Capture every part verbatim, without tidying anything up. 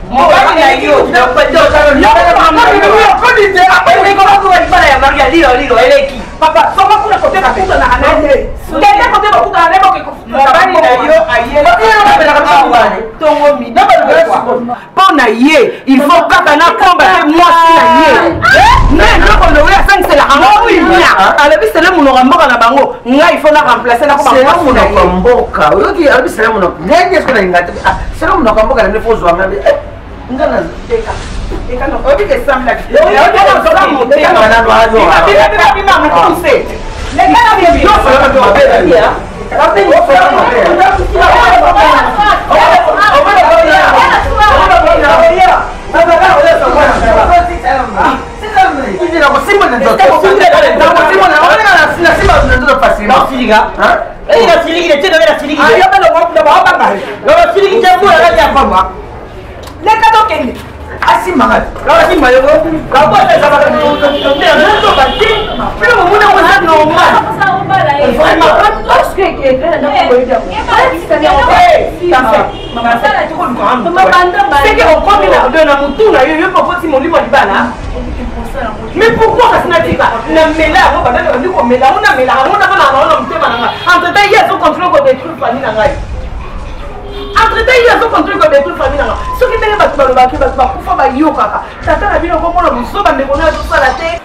mobali na yo na padoza yo papa soma kuna kote bakuta na anene kende kote bakuta na anene ko mobali na yo ayela tongo mi na ba pona ye il faut kaka na komba te mwasi na ye na ndoko ndo ya cinq c'est la rango ina ala bisele munoko mboka na bango nga il faut na remplacer na ko ba munoko mboka oyoki ala bisele munoko ndenge siko na ingata sele munoko mboka na faut zwa ngabe ngana deka deka no obi ke samla yo yo no so mo te na na no azo bibi bibi mama tu se le kana bibi no so na do bela ya ate yo so na do Asi mangat. Kalau si mayo, kalau ada sama dengan itu, dia nuntut banting. Bila muna muna normal. Vraiment, parce que que dia nak boleh dia. Tapi tapi, mama sana tu pun faham. C'est que on prend la donne à mon tour là, yo pas si mon livre di bana. Mais pourquoi ça n'a dit pas? Na mela, on va pas dire qu'on mela, on a mela, on a pas la on a mté bana. Entre temps, il y a son contrôle contre des trucs famille na ngai. Entre temps, il y a son contrôle contre des trucs famille na ngai. Ce qui fait que tu vas tu vas pour faire ba yo kaka. Tata na bino ko mo na muso ba ndeko na to sala te.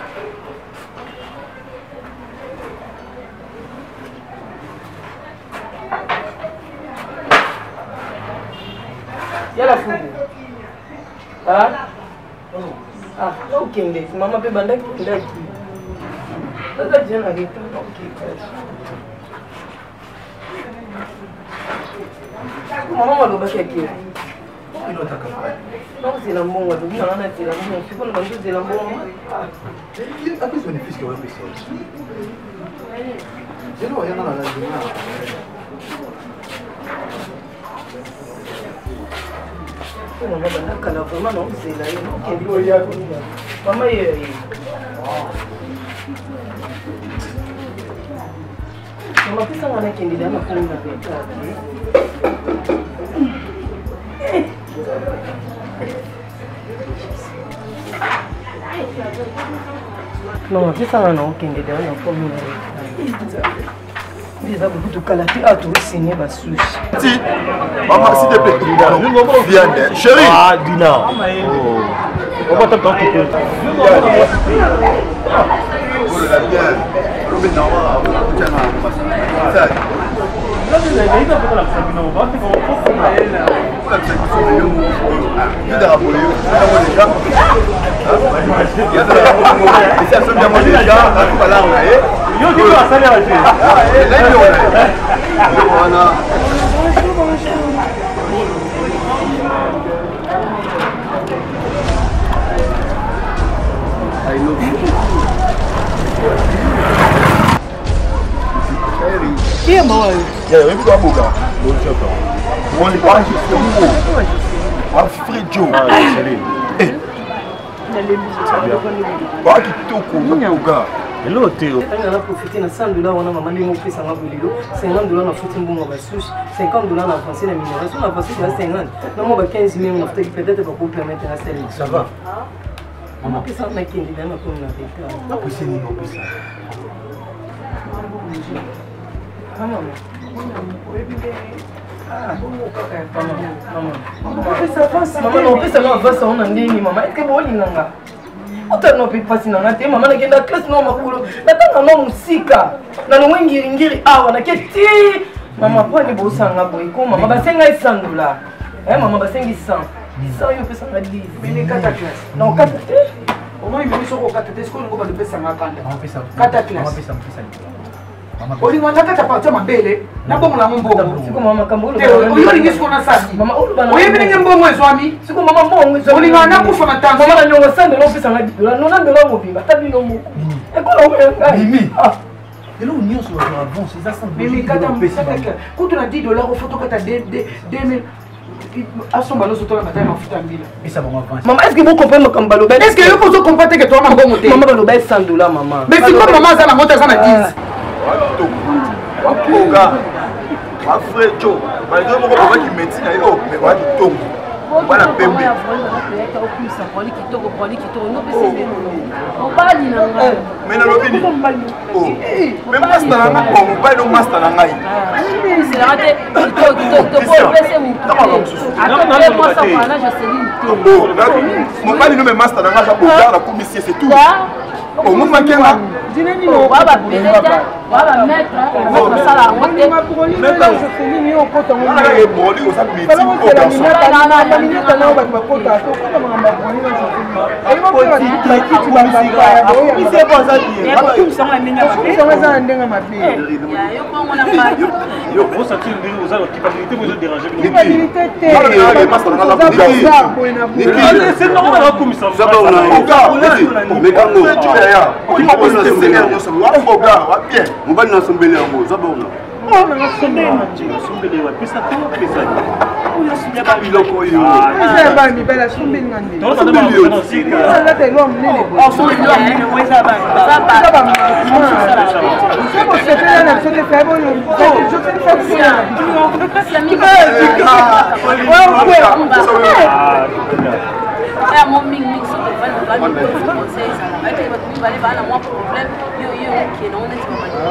Yala fuku. Ah? Ah, ok, maman peut bander qui l'a dit. Ça vient avec toi. OK. Maman va le baquer qui? Non, c'est l'amour, on va dire non, c'est l'amour. Tu peux le manger c'est l'amour. À quoi son fils qui va faire ça? Je ne vois rien dans la journée. Maman va nakala vraiment non c'est là non maman ye maman pesa ngana kendi dama kunga beta maman pesa ngana kendi dama kunga déjà beaucoup de qualité à tout signer bas sushi. Si maman s'il te plaît viande chérie ah Dina oh on va t'attendre tout peu oh la viande Robin Nawa tiens ça là il a il a fait la sabine on va c'est comment faut la sabine il a rapolé déjà il y a de la et ça sonne bien déjà là tout à l'heure yo tu vas salir à jouer là il on a I love you. Qui est mort? Il y a un peu de boga. On est pas juste le mot. Alfred Joe. Eh. Ba kitoko na boga. Hello Théo. On a profité na cent dollars on a maman ndimo pesa ngabulilo cinquante dollars na futi mbongo ba sushi cinquante dollars na français na mineration na français na cinquante na mo ba quinze mille na futi peut-être pas pour permettre na celle. Ça va. On a pesa na kindi na ko na pesa. Na pesa ni no pesa. Maman. Ah, bongo kaka maman. Maman. Pesa face. Maman no pesa na face on a ndini maman. Est-ce que boli nanga? Ota no pe pasi na ngate mama na kenda classe no makulu. Natanga no musika. Na no ngiri ngiri awa na keti. Mama po ni bosanga boy ko mama basenga cent dollars. Eh mama basengi cent. cent yo pesa na dix. Mais quatre classe. Non quatre. Au moins il me dit sur quatre est-ce qu'on va le pesa ngakanda. On pesa. quatre classe. On pesa pesa. Oli ngwana kata partir mabele na bongo la mbongo. Siko mama kambulu. Oyo lingi siko na sasi. Mama ulu bana. Oyo binenge mbongo ezwami. Siko mama mbongo ezwami. Oli ngwana kufa matango. Mama na nyongo cent dollars pesa ngadi. Na nona dollars mobimba tabi no moko. Ekola oyo. Mimi. Ah. Et là on y est sur la avance, c'est ça ça. Mimi kata pesa kaka. Quand on a dix dollars au photo kata deux mille aso balo soto la bataille mafuta mbila. Et ça va m'avancer. Maman, est-ce que vous comprenez mon balo? Est-ce que vous pouvez comprendre que toi maman bon maman balo baisse cent dollars maman. Mais c'est quoi maman ça la monte ça na dix. Wapoga. Alfred Joe. Malgré mon papa qui médecine oh mais wa kitongo. Voilà pembe. Mais na lobini. Oh. Même master na ko mobile no master na ngai. C'est la raté. Kito kito kito pour blesser mon. Attends, moi ça là je sais une. Mobile no me master na ngai pour faire la commission c'est tout. Oh mon makenga. Dineni no baba peleta, baba mettre, on ça la monter. Mais là je sais ni au côté on. On a les boli au sac meeting au garçon. Na minute na ba ba kota to ko na mama boni na je sais. Ai mo kwa ki ki tu ba ba. Ni c'est pas ça dire. Ba tu sama ndenge mabe. Sama za ndenge mabe. Ya yo ko ngona ba. Yo vous sentez une vous avez capacité vous déranger. Capacité te. Les master na la police. C'est normal la commission. Ça va on a. Mais quand nous tu es là. Qui m'a posé le Seigneur yo ça va va bien. Mobile na sombele yango ça va on a. Oh na sombele na sombele wa pesa to pesa. Biloko yo. Eza ba mi bela sombele ngandi. Donc ça demande non si. Là t'es l'homme né les. Oh so l'homme né ouais ça va. Ça va. Ça va. Ça va se faire la chose de faire bon. Je te fais ça. C'est ami. Ah mon ming ming so va va va conseil ça. Va te va aller va moi problème yo yo qui non est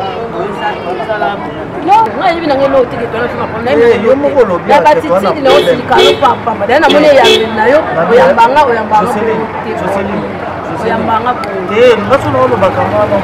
pas ça. Non, moi je viens ngelo tiki pelo fima problème. Yo mo lo bia. La batiti na osi kalo papa. Badana mone ya na yo. Oyambanga oyambanga. Oyambanga. Eh, ngaso no lo bakama.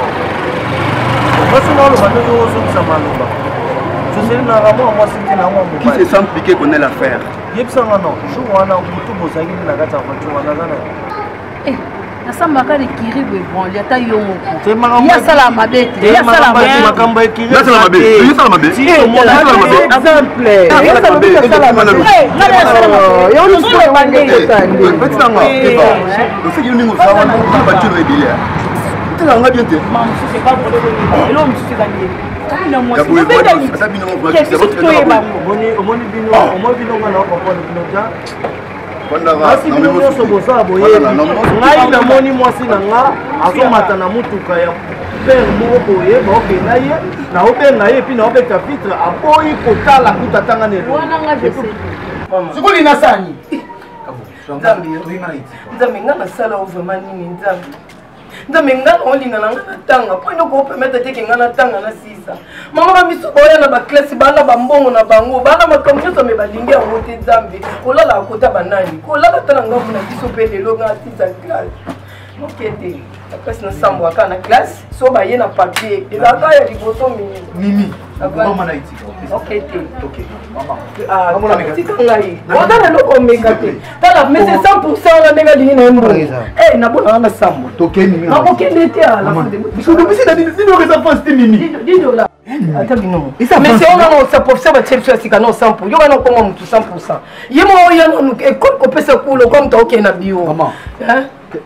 Ngaso no lo bando zo zo samaloba. Je sais na ramo moi c'était na moi. Qui se sent piqué connaît l'affaire. Yebsanga non, je wana mutu bozaki na kata voiture wana kana. Eh, nasamba ka likiri bwe bon, yata yomo. C'est makambo. Ya sala mabete, ya sala mabete. Makambo ekiri. Ya sala mabete. Ya sala mabete. Si on mona sala mabete. Exemple. Ya sala mabete sala mabete. Eh, ngala ya sala mabete. Yo ni sala mabete tandi. Petit tanga. Le fait que nous ça va nous voiture régulière. Tu l'as bien dit. Maman, c'est pas pour le l'homme c'est gagné. Ya boye boye, ça bino on va c'est votre travail. Omoni omoni bino, omoni bino ngana ko ko bino ja. Banda va. Asi bino nyonso bosa boye. Ngai na moni mwasi na nga azomata na mutuka ya père moko boye, boke na ye, na obenga ye puis na obeka vitre aboyi kotala kutatanga ne. Wana nga je sais. Sukuli na sani. Nzambe nzambe nga nasala o vraiment nini nzambe nzambe nga olinga na nga natanga po ino ko permettre te ke nga natanga na sisa mama ba miso boya na ba classe bana ba mbongo na bango bana makambo nyonso me balingi yango te nzambe kolala akota banani kolala tala nga mona biso pe lelo nga tisa classe okete apesi na sambo aka na classe so baye na papier ezaka ya liboso mini Mimi. Maman na itika. okete OK. Maman. ah mona tika ngai odana loko meka te tala mais c'est cent pour cent na ndenge lingi na mbo eh na bona na sambo Tokeni Mimi. nakokende te ala Biso depuis ça dit nous raison pas c'était Mimi. dido la ata bino mais c'est on a ça pour ça va chercher sika non cent pour cent yo kana ko mo cent pour cent yemo ya no école ko pesa kulo comme to ok na bio Maman. hein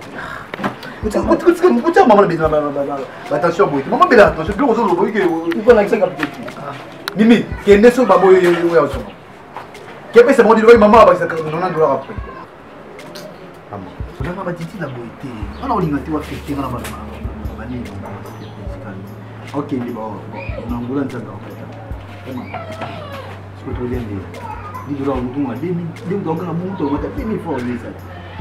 Putain, maman, attention, boy. Maman, mais attention, plus on se voit que. Mimi, qui est né sur Babo et Yoyo. Qui est c'est bon, dit maman, avec sa quatre-vingt-dix dollars après. Maman, on a ma petite la beauté. On a une voiture affectée dans la maman. Ok, il est bon. On a un boulot en train de faire. Ce que tu viens de dire. Dis dollars, on a deux mille. Dis donc, on a mon tour, on a deux mille fois, on les a.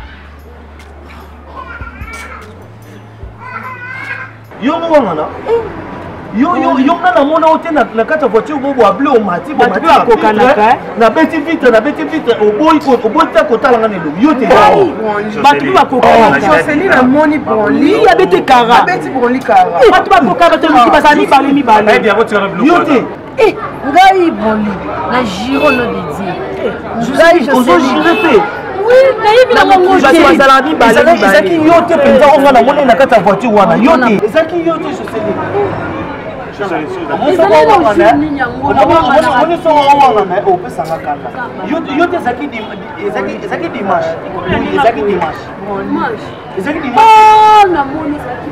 Yo ngwana yo yo yo ngana mona ote na na kata voiture bobo abli o mati bo mati akokanaka na beti vitre na beti vitre oboyi ko oboyi ta kotala ngana lo yo te bato bakokanaka Jocelyn na moni li ya bete kara beti broli kara bato bakokaka te moki bazala mibale mibale Eh bien, retirez le yo te Eh, ngai boli na giro no de Dieu. Ngai je ozo jire te oui, nayebi na mongo te. bazala mibale ezaki yo te penza o ngana mona na kata voiture wana yo te ezaki yo te Jocelyn Ezali na usuni nyango na wana. Oni so wana na o pesa ngakanda yo yo te ezaki ezaki ezaki dimanche ezaki dimanche Dimanche. ezaki dimanche Ah, na moni ezaki.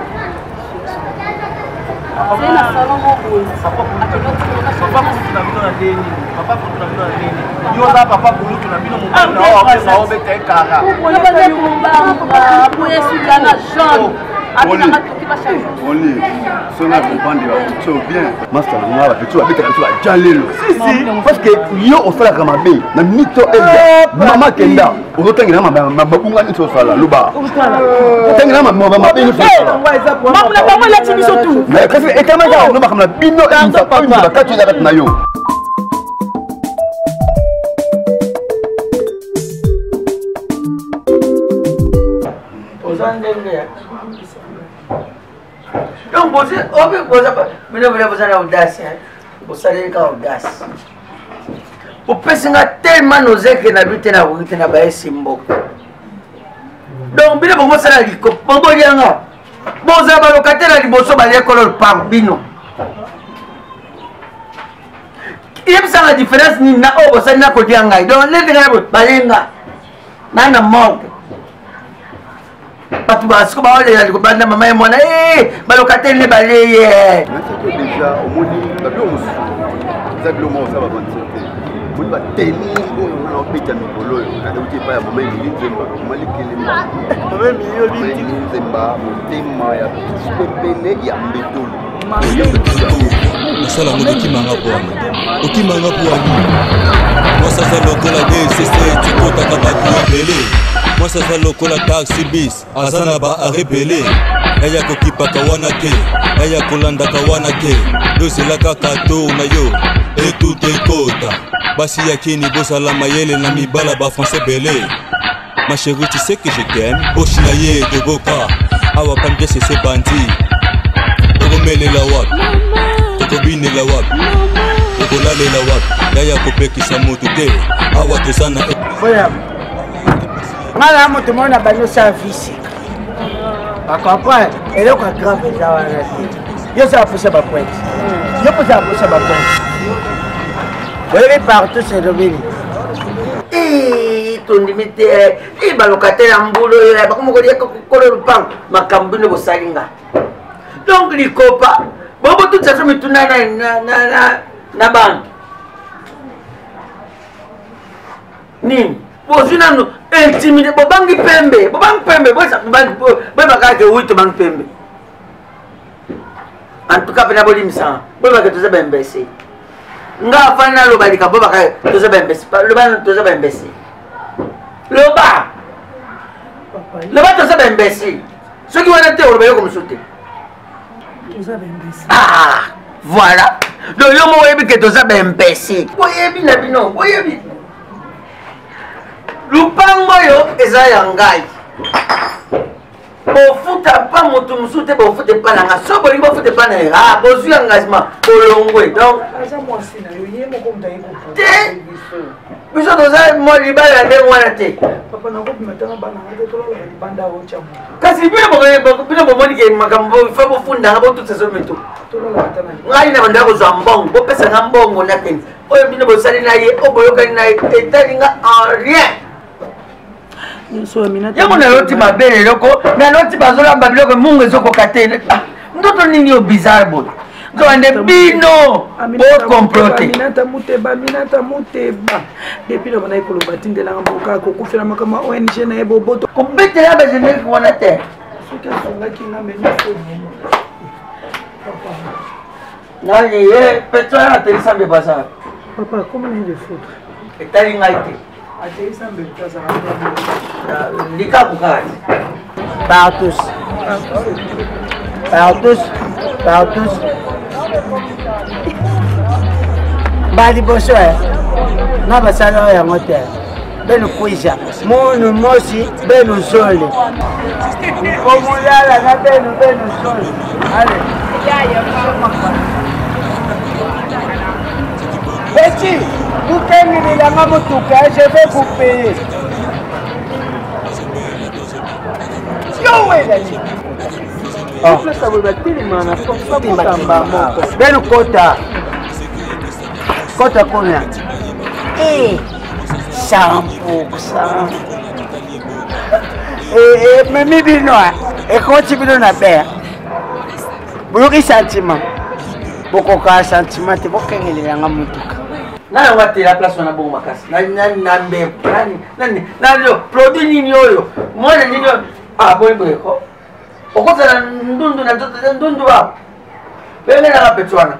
C'est na salon moko. papa kuna bino na deni papa kuna bino na deni yo za papa kulu kuna bino mobile na o na o beta kara Na baza kumbanga, boye sika na jaune. abina matoki ba chaque jour Oli sona comprendre tu bien master nga ba tu abita tu jalelo si si parce que yo osala kama be na mito eza mama kenda ozotangira mama mabunga nito sala luba otangira mama mama be nito sala mama la bango la tibiso tout mais kasi ekama ja no bakama bino eza pas une bakatu ya na yo donc vous avez audace, vous savez quand audace. Vous pensez tellement nos que na lutte na route na bae simbo. Donc bien vous ça la liko, bon bon yanga. Bon ça ba locataire la liboso ba l'école par bino. Il y a ça la différence ni na o ça na ko dianga. Donc les gens ba lenga. Na na manque. Patu basko ba wale ya banda mama ya mwana eh balokate le baleye déjà au moni ba bio musu za bilo mo sa ba kontsete moni ba teni ngo na opeta mikolo na de uti pa ya mama ni nzemba mali kelemba mama mi yo binti nzemba motema ya pepele ya mbetolo sala mo kimanga bwana ukimanga bwana moi ça fait lokola D C C tu kota ka ba bele moi ça fait lokola taxi bis azana ba a rebelle aya ko kipaka wana ke aya kolanda ka wana ke dosela ka kato na yo et tout est kota basi yakini bosala mayele na mibala ba français belé ma chérie tu sais que je t'aime oshinaye de boka awa pambe c'est ces bandits omele la wap tokobine la wap tokolale la wap yaya kopekisa motu te awa tozana voilà mala moto mona bano service akapa eloko grave za wana yo ça posa ba point yo posa posa ba point oui partout c'est revenu eh ton limite eh ba locataire ambulo ya ba komo ko dia ko ko pang makambune bo salinga donc likopa bobo tout ça me tuna na na na na banque ni bozuna no intimidé bobangi pembe bobangi pembe bosa bobangi boba kake huit bangi pembe en tout cas pena bolimisa boba ke toza bembesi nga fana lo balika boba ka toza bembesi lo bana toza bembesi lo ba lo ba toza bembesi soki wana te oloba yo comme sauter ah voilà donc yo mo yebi ke toza bembesi oyebi na bino oyebi lupango yo eza ya ngai bofuta pa moto mosusu te bofute pa na nga so bolingi bofute pa na ye ah bozwi engagement bolongwe donc te biso toza mo libala ya ndenge wana te kasi bino bomoni ke makambo fa bofundanga botusaso mito ngai na banda kozwa mbongo bopesanga mbongo nakeni oyo bino bosali na ye oyo boyokani na ye etalinga en rien yango naloti mabele eloko naloti bazolamba biloko mungu ezokoka te ndoto nini yo bizarre boye nzowande bino okomplote minata muteba minata muteba depuis na banai koloba tindelanga mboka kokufela makama O N G na ye boboto kobetela bagenerique wana te soki asongaki nga meniso nani ye petra atelisambe bazar papa comment il est foutre etali ngai te atelisambe tazala lika kokati par tous par tous par tous baliboso na basala oyo yango te beno kuisa munu mosi beno sole omulala na beno beno sole ale Petit, vous tenez la main au tout cas, je vais vous payer. Yo, ouais, là, oh. Ça vous va tellement, ça vous va ben kota. Kota combien? Eh, cent pour cent. Eh, mais mi binois, et quand tu veux na paix, vous sentiment. Beaucoup de sentiments, tu vois qu'il y a un mutuka. Na wate la place na bongo makasi. Na na na mbe. Nani nani nani produit nini oyo? Mwana nini oyo? Ah bon boy ko. okozala ndundu na ndundu wa penge na kapetwana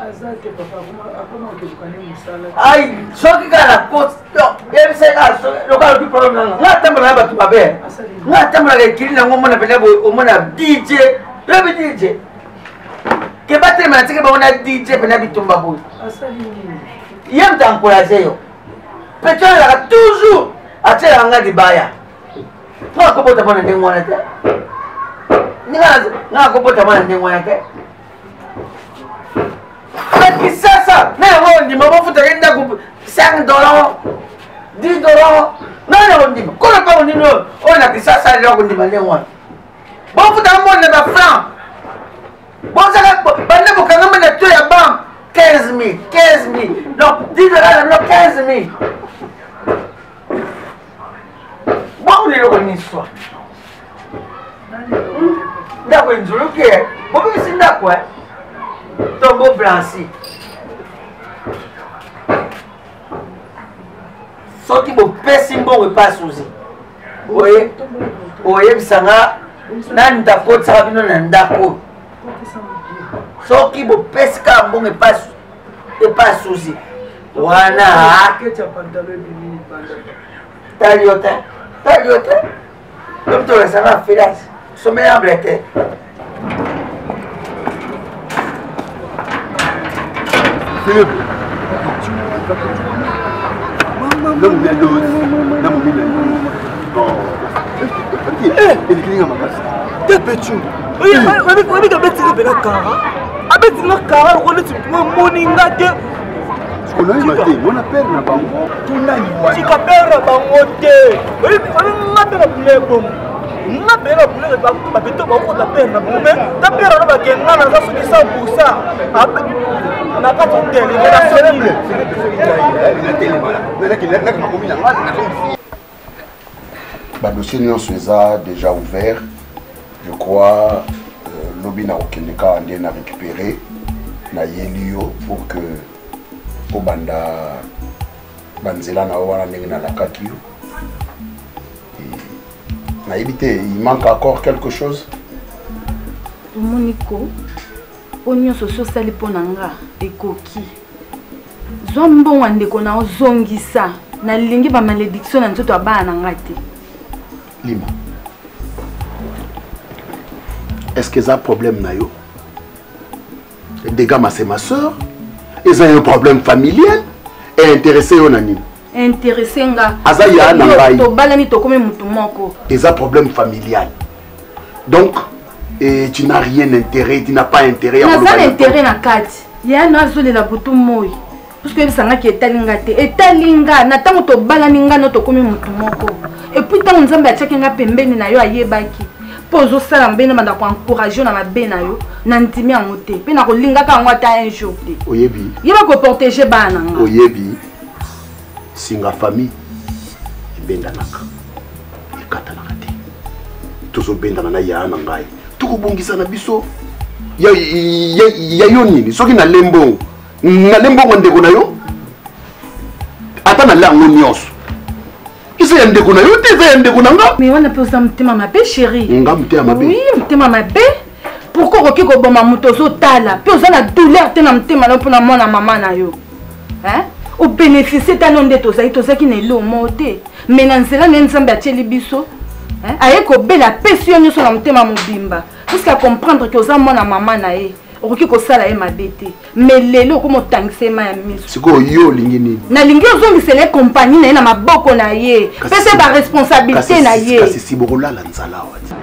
ai soki kala ko yebise ka lokalo du problème nga ngatambola na batu babe ngatambola ke kili na ngomona pele bo omona D J yobi D J ke battre ma tike ba ona D J pele bitumba bo yem ta encourager yo petona la toujours atela nga dibaya nga ko bota bana ndengwana te nga nga ko bota bana ndengwana te kisasa na yango ndima bofuta yenda ku cinq dollars dix dollars na yango ndima kola pa ndino ona kisasa leo ndima ndengwana bofuta mbonne ba franc bonzaka bande bokanga mena to ya bam quinze mille quinze mille non dix dollars non quinze mille bon ni loko ni swa ndako nzuluke bobi sindako eh tombo blanchi soki bopesi mbongo epasi ozi oye oyebisanga nani takotisaka bino na ndako soki bopesi kaka mbongo epasi epasi ozi wana tali yo te tali yo te tomtolesanga filas someyamble te Philippe, non, mais le non, mais le il est à ma place. T'es petit. Oui, oui, oui, oui, tu as bêtise de la cara. A bêtise de la cara, on est sur mon moninga de. Ce qu'on a dit, on appelle la banque. Tu appelles la banque. Oui, on appelle la banque. nga bela bule ba ba beto ba ko ta pena bume ta pera no ba ke nga na sa so cent pour cent na ka to tele na so ni na tele mala na ki na ka komi na na ba dossier nyonso eza déjà ouvert. Je crois euh, lobi na okendeka ande na récupérer na yelio pour que po banda banzela na wana ndenge na lakaki yo. Il manque encore quelque chose. Monico, oignon socio sali ponanga ekoki. Zombo wande kona ozongisa na lingi ba malédiction na nzoto abana ngati. Lima. Est-ce que ça un problème na yo? Des gars, c'est ma soeur. Ils ont un problème familial et intéressé au nani. Intéressé nga azaya na ngai to balani to comme mutu moko des problèmes familial donc et tu n'as rien intérêt tu n'as pas intérêt à ça intérêt na kati ya na zole la butu moi parce que bisanga ki etalinga te etalinga na tango to balani nga no to comme mutu moko et puis tango nzambe atchaki nga pembeni na yo ayebaki pozo sala mbena manda ko encourager na mabe na yo na ntimi yango te pe na ko linga ka ngo ata un jour te oyebi yeba ko protéger bana nga oyebi singa famille bendanaka ekatanaka te tozobendana na ya na ngai tukobongisa na biso ya ya yo nini soki na lembo na lembo ndeko na yo ata na lango nyonso isa ya ndeko na yo te isa ya ndeko na nga mais wana pe oza motema mabe chéri nga motema mabe oui motema mabe pourquoi okoki koboma moto ozotala pe oza na douleur te na motema na mpona mwana mama na yo hein au bénéficier ta non de to ça to ça qui n'est lo moté mais nan cela ne nzambe atieli biso hein aye ko bela pesio nyo so na mutema mobimba jusqu'à comprendre que oza mwana mama na ye okoki ko sala ye mabete mais lelo ko motangise ma ya miso siko yo lingi nini na lingi ozongisele compagnie na ye na maboko na ye pese ba responsabilité na ye kasi siborola la nzala wati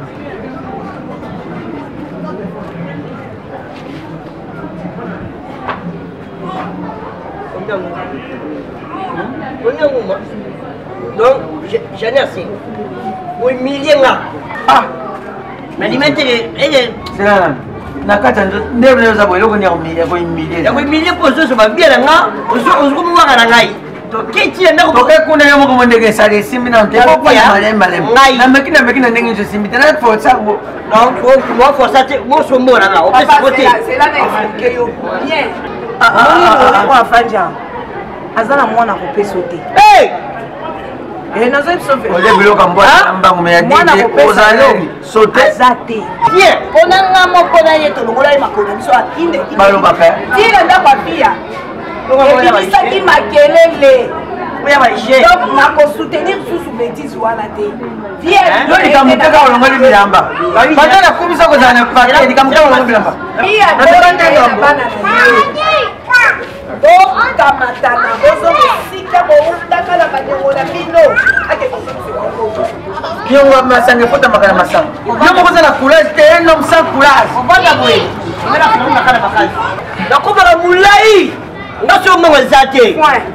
donc j'en ai assez oui milliers là ah mais les mettre c'est là na kata ndio leo za boyo kwenye milliers kwa milliers ya kwa milliers pour ça va bien là on se comme moi na ngai to kiti na ko to kuna yo mo ndege sale simbi na nte ko kwa male male na makina makina ndenge nje simbi tena for ça donc moi for ça moi so mo na on peut se voter c'est là na expliquer yo bien ah ah ah afanja azala mwana ko pesote hey Eh, nazo sauvé. Ole biloka mbona mbango me yadite ozaleli sauter. Azate. Bien. Onanga mokona yeto longola makona biso atinde. Baloba pe. Tire nda papia. Ebisaki makelele. Donc nakosoutenir susu bêtise wana te. Likamuteka olongoli bilamba. Bana nakumisa kozala na pake likamuteka olongoli bilamba. Bokamatana bozokosika boutaka na baniongo na bino kiongo masanga efota makala masanga yo moko oza na courage te un homme sans courage ovanda boye omena kulonga kala makasi nakomaka molai nyonso mbongo eza te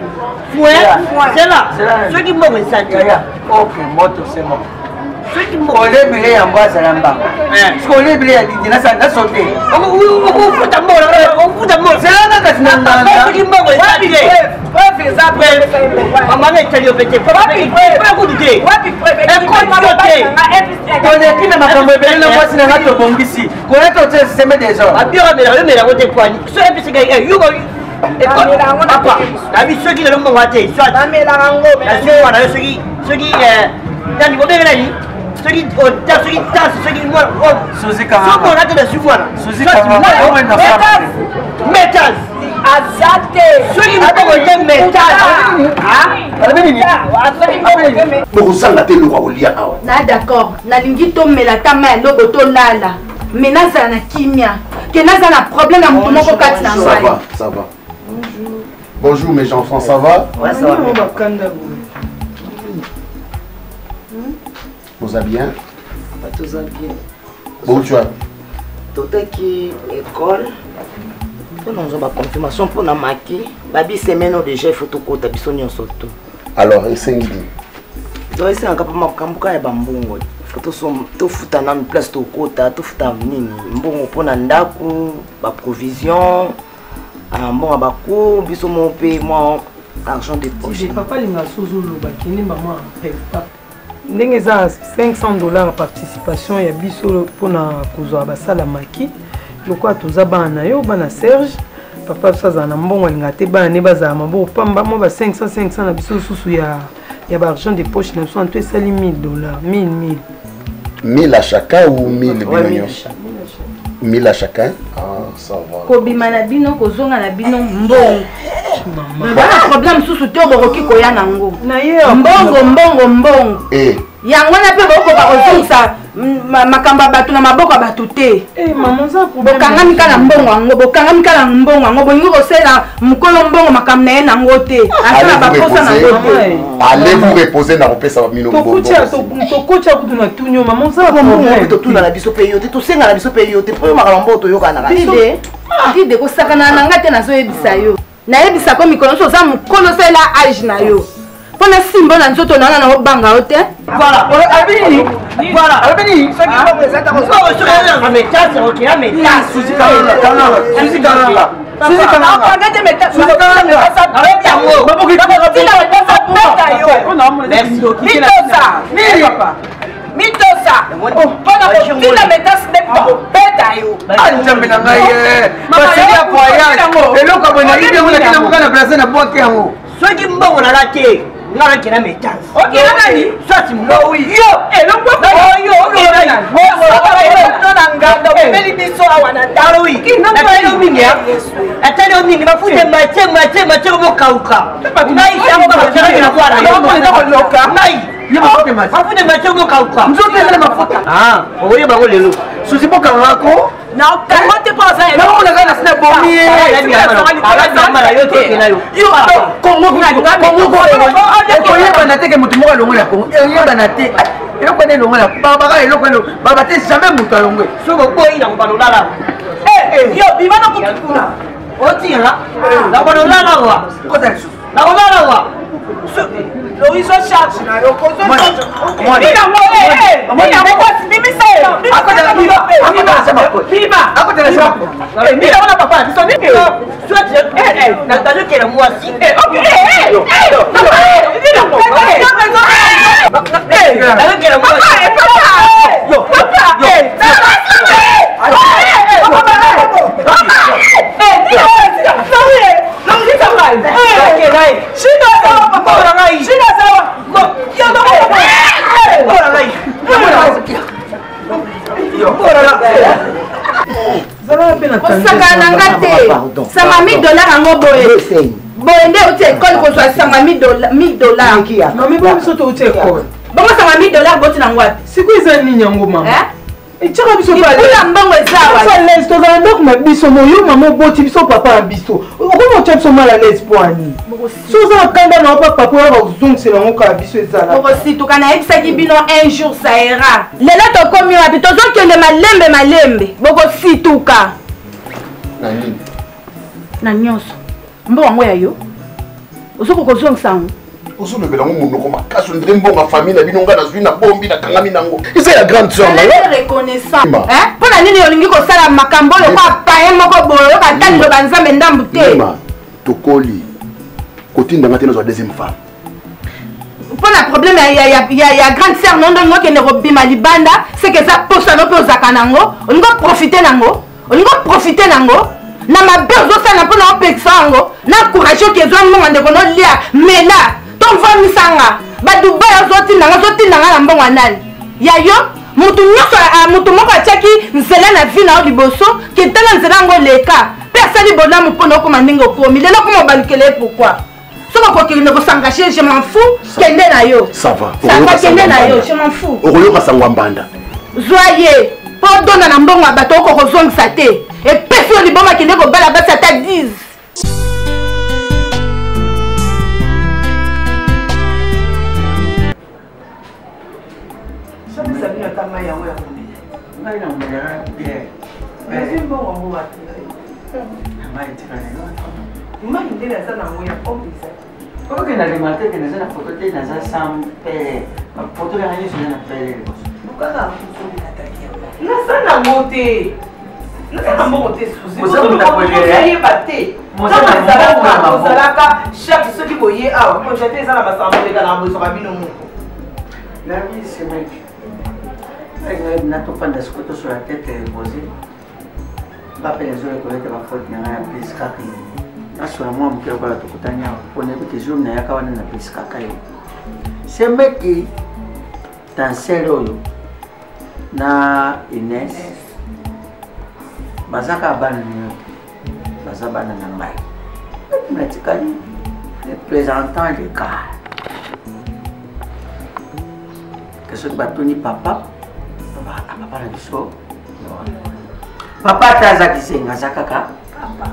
sela soki mbongo eza te ok moto se moko olebile yango azala mbanga soki olebile ya didi nasote okufuta mbongo okufuta mbongo selanga kasi na soki mbongo eza te mamanga etali opete ekudu te ekotio te toleki na makambo ebele na mwasi nanga tobongisi koleta otie seme desor abioka melaka yo melaka te kwani so epesika yuko papa nabi soki lelo mbongo ate wana yo soki soki nani bobenge nani soki ota soki tasi soki mwana ate na suki wana metas azate soki mbongo te metas bokozanga te eloko akolia awa na d'accord nalingi tomela tama ya lobo tolala me nazala na kimia ke nazala na problème ya motu moko kati na ça va ça va bonjour mes enfants ça va vous allez bien toza bien bon tu as totaki école mpona nzo baconfirmation mpona maki babi semaine o déjà ifo tokota biso nyonso to alors esengi nini donc esengaka mpa makambuka ya bambongo tofuta nanu place tokota tofuta nini mbongo mpona ndako baprovision mbongo bacour biso mo mpe mwa argent de poche papa linga sozoloba kende mama ndenge eza cinq cents dollars participation ya biso mpona kozwa basala maki lokola toza bana na yo bana Serge papa biso azala na mbongo alinga te bana ne bazala maboko pamba mwa ba cinq cents cinq cents na biso susu ya ya baargent de poche na biso anto esali mille dollars mille mille mille à chacun ou mille bino nyonso mille à chacun ah ça va kobima na bino kozonga na bino mbongo bana problème susu te obokoki koya nango mbongo mbongo mbongo yango na mpe bokoka kozongisa makambo ya bato na maboko ya bato te bokangami kala mbongo yango bokangami kala mbongo yango bolingi kosala mokolo mbongo makambo na ye nango te asala baposa nango te allez-vous reposer na kopesa bamino tokotya kutu na tunio mama totuna na biso mpe yo te tosenga na biso mpe yo te mpo yo makambo mbo toyokana na biso tide kosakana na nga te nazoyebisa yo nayebisako mikolo nyonso oza mokolo osala age na yo mpona simbo na nzoto na wana na obanga yo te voilà abini voilà abini soki mbongo eza ta koso soki eza metasi okea metasi susi kalala susi kalala susi kalala apangete metasi susi kalala arrête yango baboki tina wetasa beta yo mitosa mili papa mitosa mpona kotina metasi nde beta yo anzambe na ngai basili ya voyage eloko abwe na ibi yango nakina moka na place na boke yango soki mbongo nala te nga nakena metasi okena nani swati mlowi yo eloko oyo okena nganda omeli biso awa na talowi natali omingi atali omingi bafute mate mate mate omokauka ngai yango bamataki na bwana ngai bafute mate omokauka nzoto ezala mafuta okoye bango lelo susi bokangako nakango te mpo aza namonaka na sina bomi ekoyebana teke motu moko alongola kongo eyebana te eloko ene elongola baka eloko ene baba te jamais moto alongwe soki oboyi na kobana olala yo bima na kutu kuna otinga na kobana olala wa kota lisusu na kolala wa loiso charge na yo kozobilango bimisa bima akotela papa biso nini nazokela mwasi nazokela mwasi osaka na nga te sanga mille dollars yango boye boye nde outi ekole kozwa sanga mille dollars mami biso touti ekole bongo sanga mille dollars boti nango wapi siku eza nini yango mama etiaka biso ipula mbongo eza walaise tozala ndako na biso moyo mama oboti biso papa na biso okomotya biso mala laise po ani so oza na kanda na opa papa oya bakuzongisela yango kala biso ezala okosituka nayebisaki bino un jour ça ira lelo tokomi wapi tozokende malembe malembe bokosituka na nini na nyonso mbongo yango ya yo ozokokozongisa yango ozolobela ngo monoko makasi ondire mbongo famille na bino nga nazwi na bombi nakangami nango eza ya grande sœur reconnaissant mpo na nini olingi kosala makambo oyo kwa paye moko boye oyoka tani loba nzambe ndambu te tokoli kotindanga te nazwa deuxième femme mpo na problème ya grande sœur nondongi okende kobima libanda seke eza posano mpe ozaka nango olingi oprofite nango olingi oprofite nango na mabe ozosala mpo na opekisa yango na courage oki ezwa mbongo ndeko nolia mela tomvamisanga badubai ozotindanga ozotindanga na mbongo nani ya yo mutu nyonso mutu moko atiaki nzela na vi na yo liboso ketala nzela yango leka mpe asali bolamu mpo na okoma ndenge okomi lelo okoma obalukele ye pourkui soki okokende kosangashe je m'en fous kende na yo sava kende na yo je m'en fous okoyoka sangwa mbanda zwa ye mpo odonda na mbongo ya bato okokozongisa te epesi yo liboma kende kobala basi ata dix okokenda demarte ke naza na foto te naza sans pere foto yanga nyonso eza na pere liboso naza nango te naza na mbongo te ozoyeba te ozalaka chaque soki boye awa moja te eza na masambo leka na bosoka bino moko nabisemeki natopanda siko tosola tete repose bapele ezorekonete bafote nanga na plesi kaka nasola mwa moke lokola tokutani awa mpona ekuti jour nayaka wana na plesi kaka yo semeki tansele oyo na Ines baza kaka bana nio baza bana na ngai natikali représentant de car ke soki batuni papa papa na biso papa ata aza kisenga aza kaka papa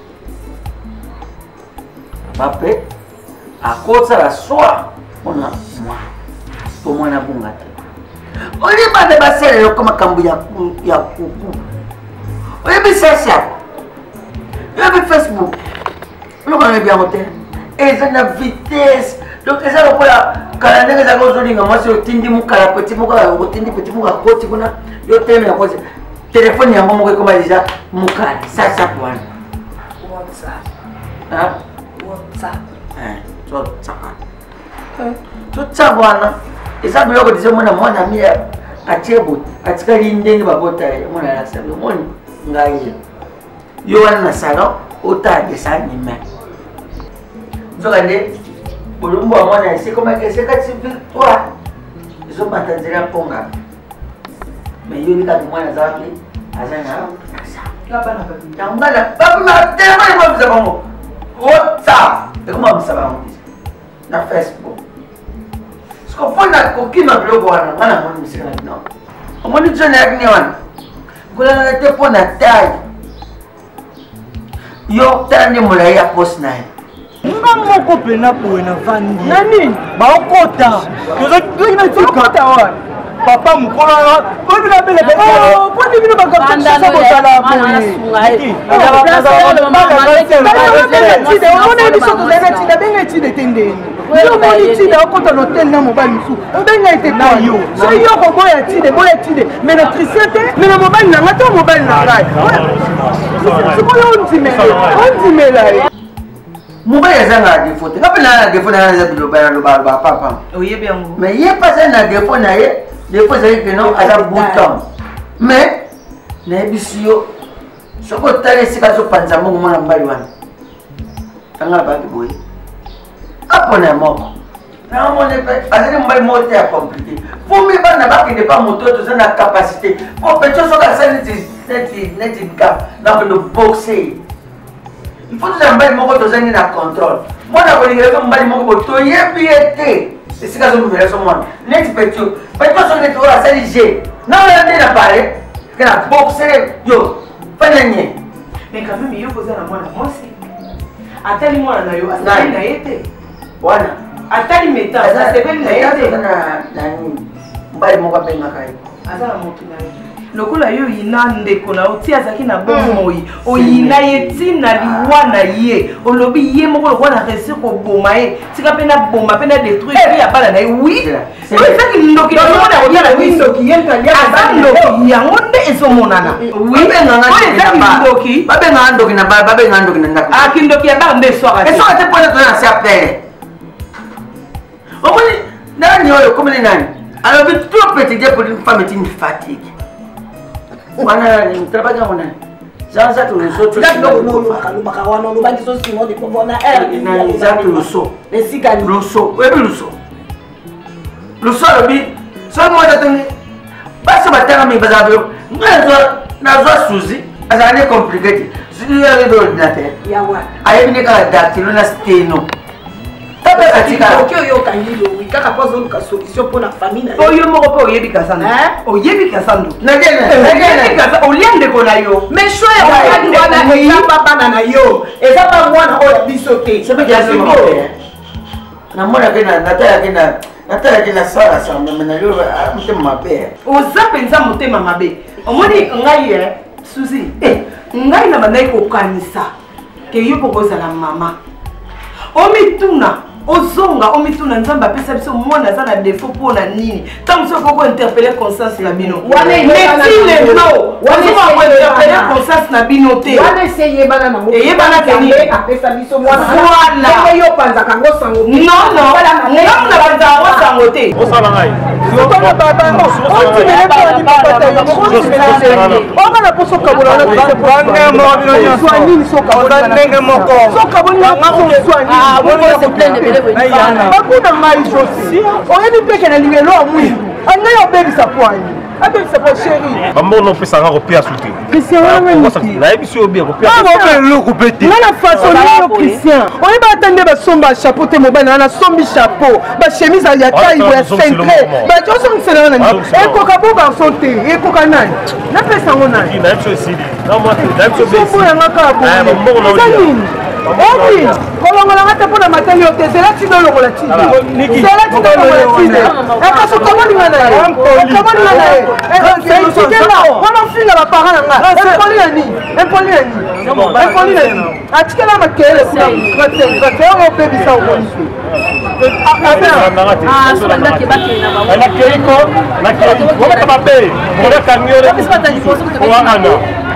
papa mpe akosala swa mpona mwa mpo mwana bunga te oyebi bana basalelo ko makambo ya kuku oyebi sasa oyebi facebook oloko nayebi yango te eza na vitesse donc eza lokola kala ndenge ezaka ozolinga mwasi otindi mokala peti moko otindi peti moko akoti kuna yo telemi nakoti telefone yango moko ekoma deja mokala sasa wana totsaka wana eza biloko deja mwana mwana mi atie bote atikali ndenge babota mwana alakisa omoni ngai yo wana na salon otala desa anime nzoka nde bolumbu wa mwana esekomaki esekati victoire ezomata nzela mponga me yobi kati mwana aza wapi aza na yangana bapimatelemabamisa bango ota ekomamisa bango na facebook sikofona kokima biloko wana ngana moni misika na bino omoni jone yakini wana kolanga te mpo na taille yo tala nde molai ya posi na ye nga moko pena boye na vandi na nini baokota tozokibatika wana papa mokolo obina beleka poti bino bakakosisa kosala boyeomona biso tozalina tida benga tide te ndeni omoni tide okota na hotel na mobali mosusu obenga ete kwayo so yoko boya tide boya tide me na trisie te me na mobali na nga te mobali na ngai sikoyo ondimela ondimela ye mobali azanga na defo te kape naa na defo na ye aza bilobaloba papa oyebi yango mais ye mpe aza na defo na ye defo ezali keno aza bouton mais nayebisi yo soki otala esika azopanza mbongo mwana mobali wana tanga na baki boye apona ya moko Non, mon épée, parce que moi, moi, c'est compliqué. Pour moi, pas n'a pas pas moto, tout ça, la capacité. Pour que tu sois ça, n'est-ce pas, n'a de boxer. Il faut que tu aies mon côté, tu aies un contrôle. Moi, je vais dire que mon côté, tu es bien. C'est ce que je veux dire, ce monde. N'est-ce pas, tu es pas sur les tours à Saint-Léger. Non, on a parlé. Que la boxer, yo, pas gagner. Mais quand même, il y a posé la moi, moi aussi. Attends, moi, on a eu, on a été. Voilà. Atali meta, ça c'est bien naïté. Mbaye moko benga kai. Azala moto na ye. Lokola yo yina ndeko na oti azaki na bomoi. Oyina ye tina liwa na ye. Olobi ye moko lokwa na resi ko boma ye. Tika pena bomba pena détruire ye ya bala na ye. Oui. C'est ça qui ndoki. Donc on a oyana windoki ye ntalia. Azandoki yango nde ezomonana. Oui. Benga ngandi na ndoki. Ba benga ndoki na ba ba benga ndoki na ndako. Ah kindoki ya ba nde soka. Et soka te pona tona se appelle. Omoni nani oyo komeli nani? Alors vite trop petit pour une femme est une fatigue. Wana ni travail on a. Zanza tu luso tu. Ndio no kalubaka wana no bangi so simo de pobona eh. Na nzatu luso. Lesika ni luso. Webi luso. Luso lobi. So mo da tuni. Basi batanga mi bazabyo. Ngazo nazo suzi. Azane complicated. Suzi ya le ordinateur. Ya wa. Ayebi ne ka dactylo na steno. Tabe katika okyo yo kanyilo wikaka pozo luka solution pour la famille. Oyo moko po oyebi kasana. Eh? Oyebi kasana. Na gena. Na gena kasa oliande ko na yo. Mais choix ya kadi wana eza papa na yo. Eza pa mwana oyo bisote. Sebe ya simo. Na mwana kena nataya kena nataya kena sala samba mena yo mutema mabe. Oza penza mutema mabe. Omoni ngai eh Suzi. Eh ngai na bandai ko kanisa. Ke yo pokoza la mama. Omituna ozonga omituna nzamba pesa biso mwana za na défaut pona nini tant so poko interpeller conscience na bino wana metile no wana ko interpeller conscience na bino te wana essayer bana na moto e bana teni apesa biso mwana voilà yo panza kango sango non non ngam na panza ngo sango te osala ngai Sokolo baba, on ti mele ko ni papa ta yo, on ti mele. On va na poso kabula na pese po. Banga mo bino nyo. Swani ni soka ndenge moko. Soka boni na ko swani. Ah, boni se plein de bele boni. Bakuna mai josi. Oyebi peke na limelo amui. Anga yo baby sa poani. Abi sa po chérie. Bambo no pesa nga kopia suti. Christian wana ni. Na ebi so bien kopia. Ah, bon le kopete. Na façon yo Christian. On va attendre ba somba chapeau te mobile na sombi chapeau. Ba chemise ya taille ya cintré. Ba joso msela na ni. E ko ka bo ba sonte. E ko ka nani. Na pesa ngona. Na ebi so sidi. Na mo na ebi so be. So ya ngaka bo. Ah, bambo no. Obi, kolongola ngata pona matani yote zela tino longola tino. Zela tino longola tino. Eka so komoni ngana ye. Komoni ngana ye. Eka so kema. Wana finga ba parents nga. Empoli nani? Empoli nani? Empoli nani? Atikela makele kuna. Kote kote o baby sa okoni. Ah, so nda ke bakela na mama. Na keiko, na keiko. Wala ka babe. Wala ka ngire. Wala ana.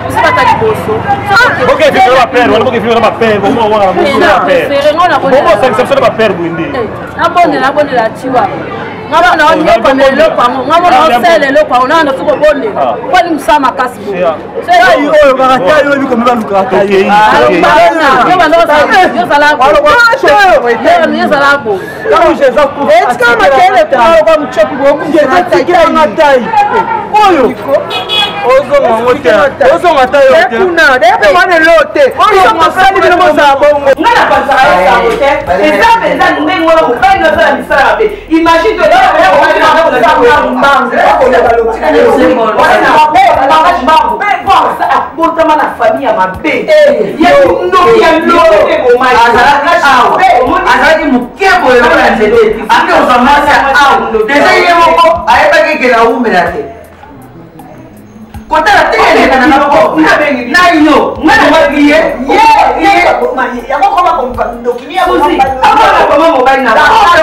Ok, je vais perdre, on va que finir ma perdre, on va voir la perdre. Comment ça ça va perdre Bundi? Na bonne na bonne la tiwa. Ngaba na onye ko melo kwa ngaba na osele lo kwa ona na tuko bonne. Kwa ni msama kasi bo. Sasa hiyo oyo bakata hiyo biko mba luka ta hiyo. Ah, ngaba ndo sa yo sala ko. Yo ni sala ko. Kama je za ku. Et kama kele kwa kwa mchopi bo kungeza tikira ngatai. Oyo. Ozo ngote. Ozo ngata yo. Kuna, debe wane lote. Oyo masali bino moza bongo. Ngana panza ya sabote. Eza peza ndengo lo mukani na sala misala be. Imagine to leo leo wale na kwa sababu mbangu. Hapo ya baloti. Wale na kwa na mbangu. Be boss abota mana famia mabe. Ye ndo ya lote ko mai. Azala kasha. Azala mukebo yo na nzete. Ande uzamasa au. Deja yemo ayeba kigela umelate. Kota la tele na na ko na bengi na yo ngana wagiye ye ye yako koma kwa ndokilia kwa hapa kwa mama bali na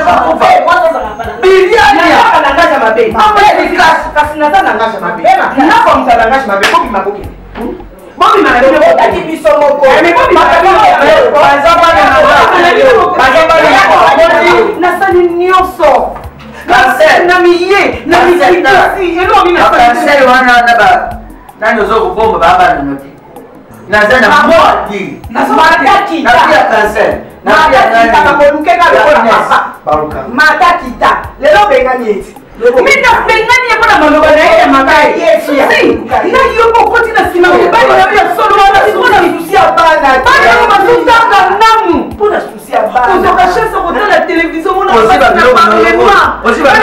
biliani ya na ngaja mabe mabe kasi kasi na sana ngaja mabe na kwa mtala ngaja mabe kwa maboki Bobi na ndio kwa kibiso moko ni bobi makabi kwanza bana na kwanza bana na sani nyoso na miye na misikasi elo mimi na sasa wana na ba nani uzo kubomba baba na noti naza na moti matakita na cancer na matakita bakolukeka lokola papa matakita lelo bengani eti mina bengani yako na maloba na yeye makai si na yoko koti na sima mbali na ya solo wala sona susia bana bana mazutanga namu pona susia bana uzoka chesa ko la télévision mona ba parlement aussi ba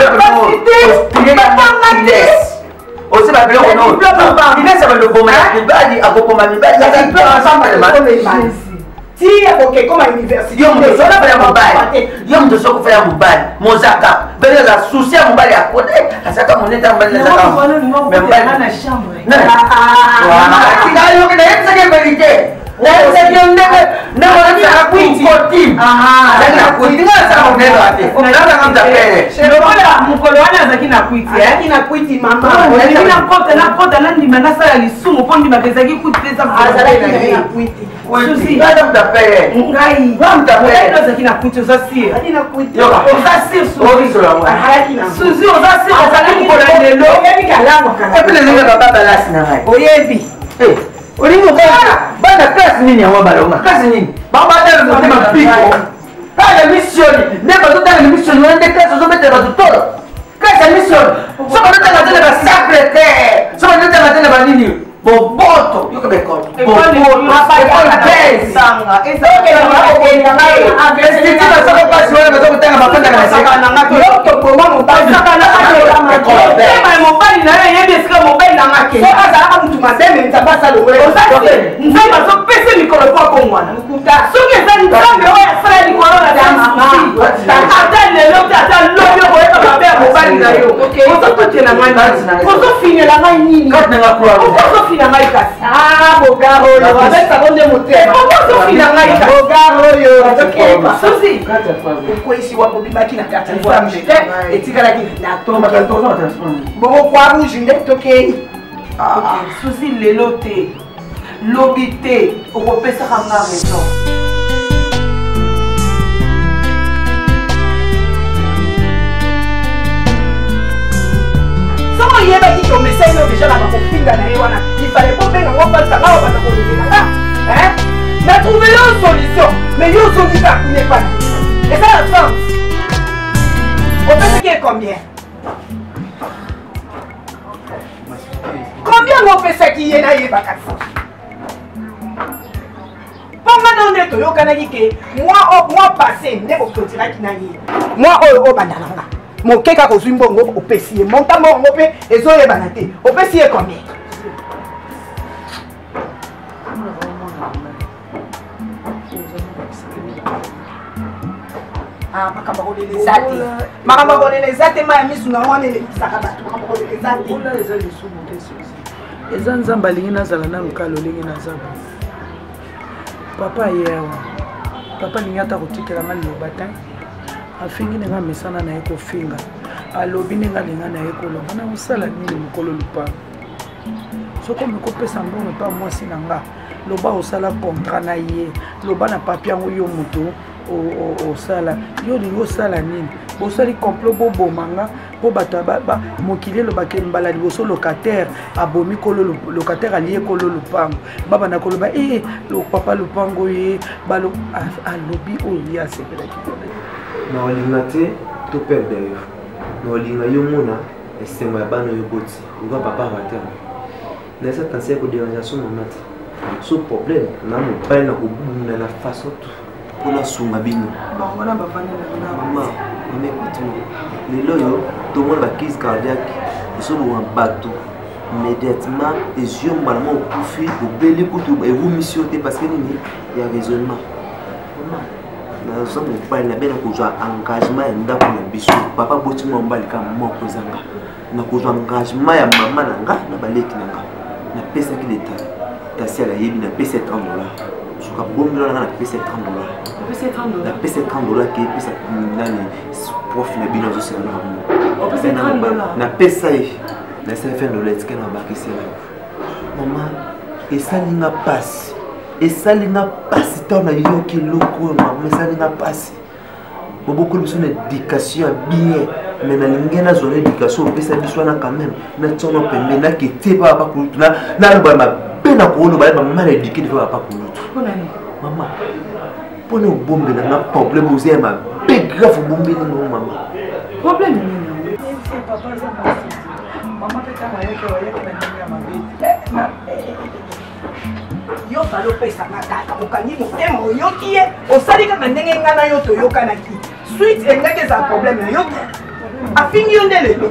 aussi ba bilo no ine sa ba lo boma mibali akopoma mibali ti akoke koma université yo mto soko fanya mobali yo mto soko fanya mobali mozaka bele la souci ya mobali akote asaka moneta mbali na zaka mbali na chambre ah kila yo kina yetsa ke verite na sio ndege na wana kuiti aha na kuiti na sasa mbele ate unaanza kama tapele sherola mkolo wana za kina kuiti eh kina kuiti mama kina kota na kota na ndima na sala lisumu pondi makezaki kuiti za azala kina kuiti susi ndio mtapele ngai mtapele ndio za kina kuiti usasi kina kuiti usasi susi susi usasi azala mkolo ndelo yebi kalangwa kana epele zinga baba lasi na ngai oyebi eh ulingo bana bana class nini ya wabalonga class nini baba dale mtema piko kaya mission neba to dale mission wende class zo metera tutoro class mission so bana dale dale ba secrétaire so bana dale dale ba nini boboto yoko beko boboto baba ya base sanga ezoke na makoenda nayo investiti na soko pasi wala bazo kutanga mapanda na saka na ngato yoko poma mobali saka na ngato tema mobali na yeye yende sika mobali na ngake so aza mtu mademe mtabasa lowe nzamba zo pese mikolo kwa ko mwana mkuta soki eza nzambe oya sala likolo na dama ata lelo ata loyo boyeka mabe ya mobali na yo ozo totela ngani ozo finela ngani nini katna ngakwa ozo fina ngai kasi ah bogaro yo abeta bonde motema ozo fina ngai kasi bogaro yo atokeba susi ko isi wapo bimaki na kata nzambe etikala ki na tomba ka tozo na transform bo kwa rouge nde tokei ah susi lelo te lobi te okopesa kanga raison soko yeba ki to message yo déjà la bakopinga na ye wana il fallait pas benga ngo falsa ngao bana ko lobela là hein na trouver une solution mais yo so qui ta n'est pas et ça la chance on peut payer combien combien on peut ça qui est na yeba kasi ponga nonde to yo kanaki ke moi au mois passé ndeko totira kinani moi au au bandalanga mon keka ko zwimbongo opesi monta mongo pe ezoye banate opesi e combien ah makamba ko les zati makamba ko les zati ma misu na wane le saka batu makamba ko les zati ola eza lisumu te sosi eza nzamba lingi nazala na mukalo lingi nazaba papa yewa papa lingi ata kotikela nga liloba te afingi nenga mesana na ye kofinga alobi nenga lenga na ye koloba na kosala nini mokolo lupango sokomi kopesa mbongo epa mwasi na nga loba osala contrat na ye loba na papi yango yo moto osala yo lingi osala nini bosali complot boboma nga mpo bato mokili elobaki mbala liboso locataire abomi kolo locataire alie kolo lupango babanda koloba e papa lupango ye alobi oyo ye asepelaki na olinga te to perdre yo na olinga yo mona esengo ya bana yo boti oka papa watema na esa tansi ya koderange so mama te so problème na mobali na kobunda na façon tout mpona sunga bino bango na bavandela mama mama écoute-moi lelo yo tomona bacrise cardiaque esolonga bato immédiatement ezio mbalama okufi obeli kutu evumisi yo te parce que nini ya raisonnement mama naza mobali na bena kozwa engagement ya ndako na biso papa boti mwa mobali ka moko ezanga na kozwa engagement ya mama na nga na baleki na nga napesaki leta tasi ayebi napesa trente dollars soka bombelo nanga napesa trente dollars napesa trente dollars ke epesa nani prof na bino azosala na napesa ye nasala fin dollars etika na bakisela mama esalinga pasi esalinga pasi ntango nayoki eloko oyo mama esalinga pasi bobokoli biso na éducation ya bien mais nalingi nazwa na éducation opesa biso wana quand même nationgo pembe nakete pa bakulutu naloba mabe na kono ba maman éduqué de papa kulutu maman pone bombe na problème aux ma big grave bombe ni maman problème ni papa za maman peka na yake wa yake na nini ya mabeti yo balo pesa na kaka okanyi motema oyoki ye osali kaka ndenge nga na yo toyokanaki suite engaki eza problème na yo afingi yo nde lelo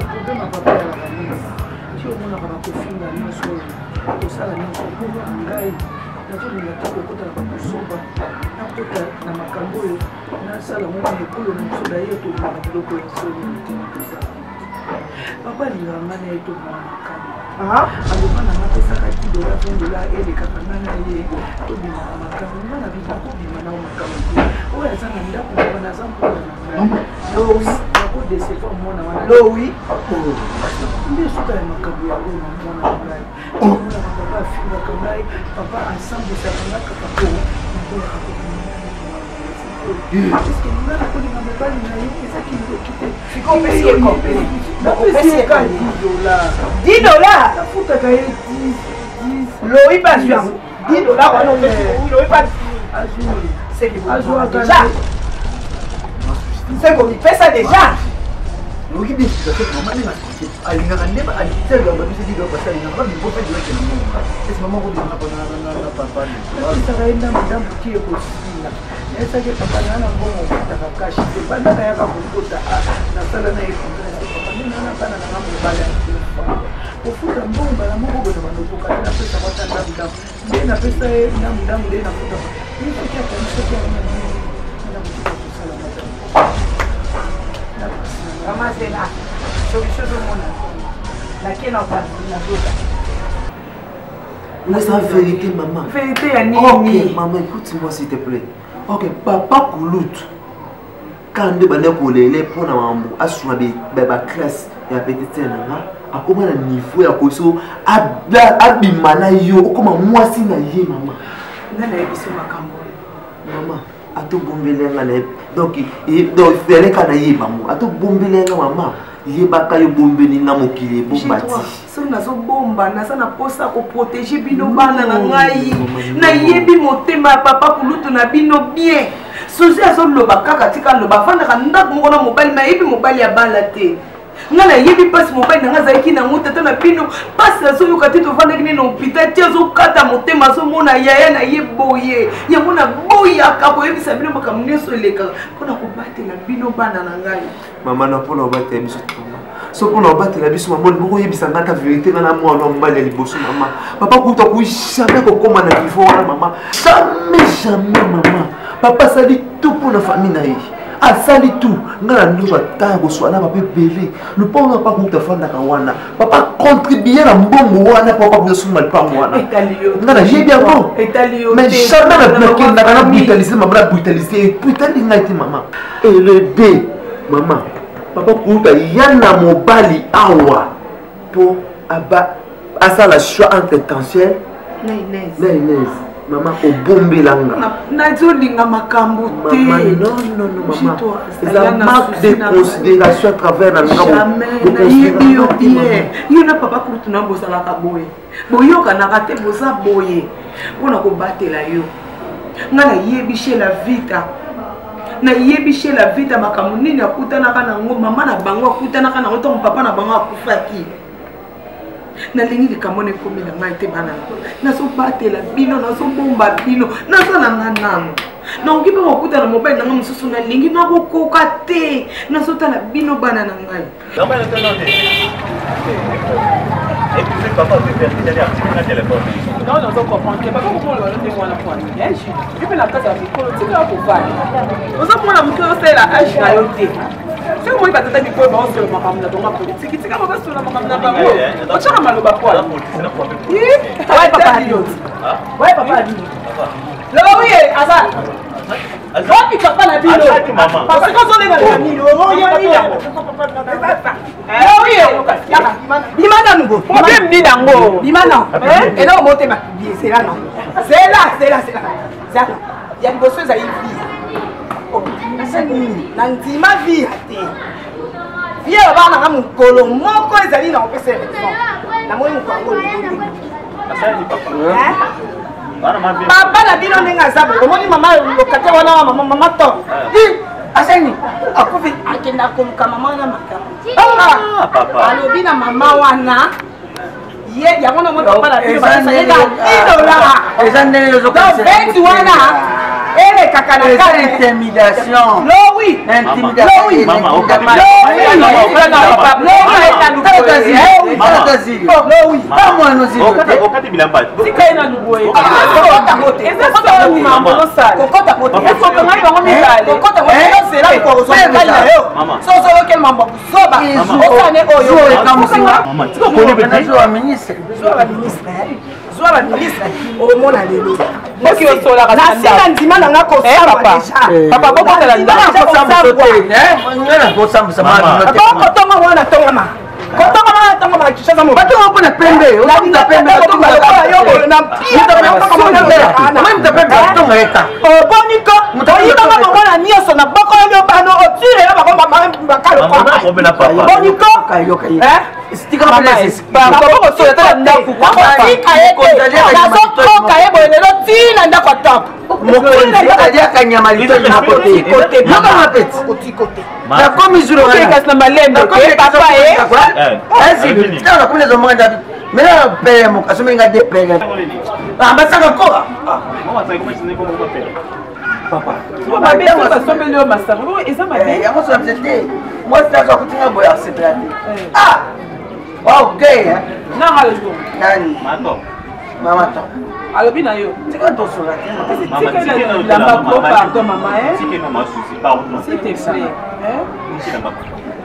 omonaka bakofinga nyonso tosala nyonso mpona ngai nazolinga ntango okota na bakosoba nakota na makambo oyo nasala mona ekolo na moso na ye tobimaka biloko ya soli motema papa alingaka nga na ye tobima makambo aloba na nga pesaka ti dola vingt dola elekaka nga na ye tobimaka makambo nga na bima kobima nao makambo te oyo aza na ndako na wana aza mpona na ngai lowi nakodesefa mwana wana lowi nde suka ya makambo yango na mwana na ngai omonaka papa afingaka ngai papa asambwisaka nga kaka po nakoyaka kobima eske nga nakolinga mobali na ye ezaki ndoki te napesiyeka dix dollars nafutaka ye loyi bazwi yango dix dollars wana loyi bazwi sekomipesa deja oki bien situation maman n'est pas alingaka nde aliselo ba bisi dido parce alingaka ba bibo fait direct na mama est maman ko dina ko na na na papa ni saka enda madame ki ko sina esa ke papa na na bongo ta kashi te banda ka ya ka kukuta na sala na iko papa ni na na bana na mambo bala ofuta mbongo bala moko bono banoko ka na pesa kwa tanda ndamu nde na pesa na ndamu nde na futa ni ko kia kwa msoko na na kusala madame Comment c'est là? Solution de mon âge. Laquelle n'a pas Mais c'est la vérité, maman. Vérité, Annie. Ok, maman, écoute-moi s'il te plaît. Ok, papa Koulout. Quand on est pour les pour la maman, à son classe, et à petite sœur, à comment le niveau, à quoi ça, à bimana yo, comment moi si na yé, maman. Non, non, c'est ma campagne. Maman. Ato bombelenga na donc donc fele kana ye maman ato bombelenga maman ye baka yo bombeli na mokili bombati so nazo bomba naza na posa ko protéger bino bana na ngai na yebi motema papa Kulutu na bino bien sozi azo loba kaka tika loba fanda ka ndako moko na mobali na yebi mobali ya bala te nga na yebi pasi mobali na nga zalaki na ngota na bino pasi azoyoka te tovandaki ne na hôpital ti azokata motema azomona yaya na ye boye yango na boyaka koyebisa bino makambo nyonso eleka mpona kobatela bino bana na ngai mama na mpona kobatela biso so mpona kobatela biso mama moko oyebisa nga ta vérité nga na mwana mobali ya liboso mama papa kuta koyi jamais kokóma na niveau wana mama jamais jamais mama papa asali tout mpona famille na ye asali tout ngala ndo batango swana papa belé le papa pas kuta fanda ka wana papa contribuer na mbongo wana papa kuta suma le pango wana ngala j'ai bien bon mais jamais na bloquer na kana brutaliser maman brutaliser putain ngati maman et le B maman papa kuta yana mobali awa pour aba asala choix entre tension na Inès na Inès maman obombelanga nazolinga makambo te non non non maman c'est un manque de considération à travers la nayebi yo bien yo na papa Kulutu na bozalaka boye boyokanaka te boza boye mpona kobatela yo nga nayebi chez la vita nayebi chez la vita makambo nini akutanaka nango mama na bango akutanaka nango ntango papa na bango akufaki nalingi likambo nekomela ngai te bana nazobatela bino nazobomba bino nazalanga nano nakoki mpe kokutana mobali nanga mosusu nalingi nakokoka te nazotala bino bana na ngai Non, non, on comprend que papa comment le donner moi la fois. Et je vais la case avec quoi tu vas pour faire. On s'en prend la mouton c'est la H na yote. C'est moi qui va tata biko ba on se mama na donga politique. Tu comment ça la mama na ba. On chaka maloba quoi. Oui, ouais papa dit. Ouais papa dit. Là oui, Azal. Azal qui papa na bino. Parce que quand on est dans la mine, on y a ni là. Eh oui, Bimana nous. Problème dit dango. Bimana. Et là on monte ma vie, c'est là non. C'est là, c'est là, c'est là. C'est là. Il y a une bosseuse à y vie. Oh, c'est nini. Nanti ma vie a été. Viens là-bas, on a mon colon. Mon colon, ils allaient dans le P C. La moyenne, on va papa na bino ndenge aza boye omoni mama lokate wana mama to aseni akufi akenda koluka mama wana makambo alobi na mama wana ye yango na mona papa na bino basaleka idola eza ndenge beti wana ele kakana kaka intimidation lo oui intimidation mama okati bilamba tikaina luboye kokota kote eza kokota mama kokota kote ezo ngai bango mibale kokota kote sera ko so ngai na yo so so ke mambo soba osane oyo kamusinga mama tiko kone bete zo ministre zo ba ministre zo ba ministre o mona lelo oki osola ka nasika ndima nanga ko saba deja papa boko tala ndima ko saba te eh ngana ko saba sama ko tonga wana tonga ma ko tonga wana tonga ma kisha mo bato ko na pembe o na pembe to ma yo na pita ko ko na ma mta pembe to ngeka o boniko oyiba mama mwana nyoso na boko yo bano o tire na bako mama bakalo ko boniko kayo kayo eh stika place ba boko so ta ndaku ko stika eko na so ko kaye bo lelo tina ndako top mokonzi adia kanyama lito na kote kote baka mapeti kote kote na komi zuro wana kasi na malembe ke papa eh eh tana kuna zo mwanda mera pele mo kasome nga de pele ah basaka ko mama sai kuma sine ko mo pele papa papa be ko basombe leo masaka bo eza mabe ya mo so tete mo tata kutinga boya sebrate ah wow gay na halo nani mato mama to alobi na yo tika to sura mama tike na lamba ko pardon mama eh tike na masusi pardon s'il te plaît eh tike na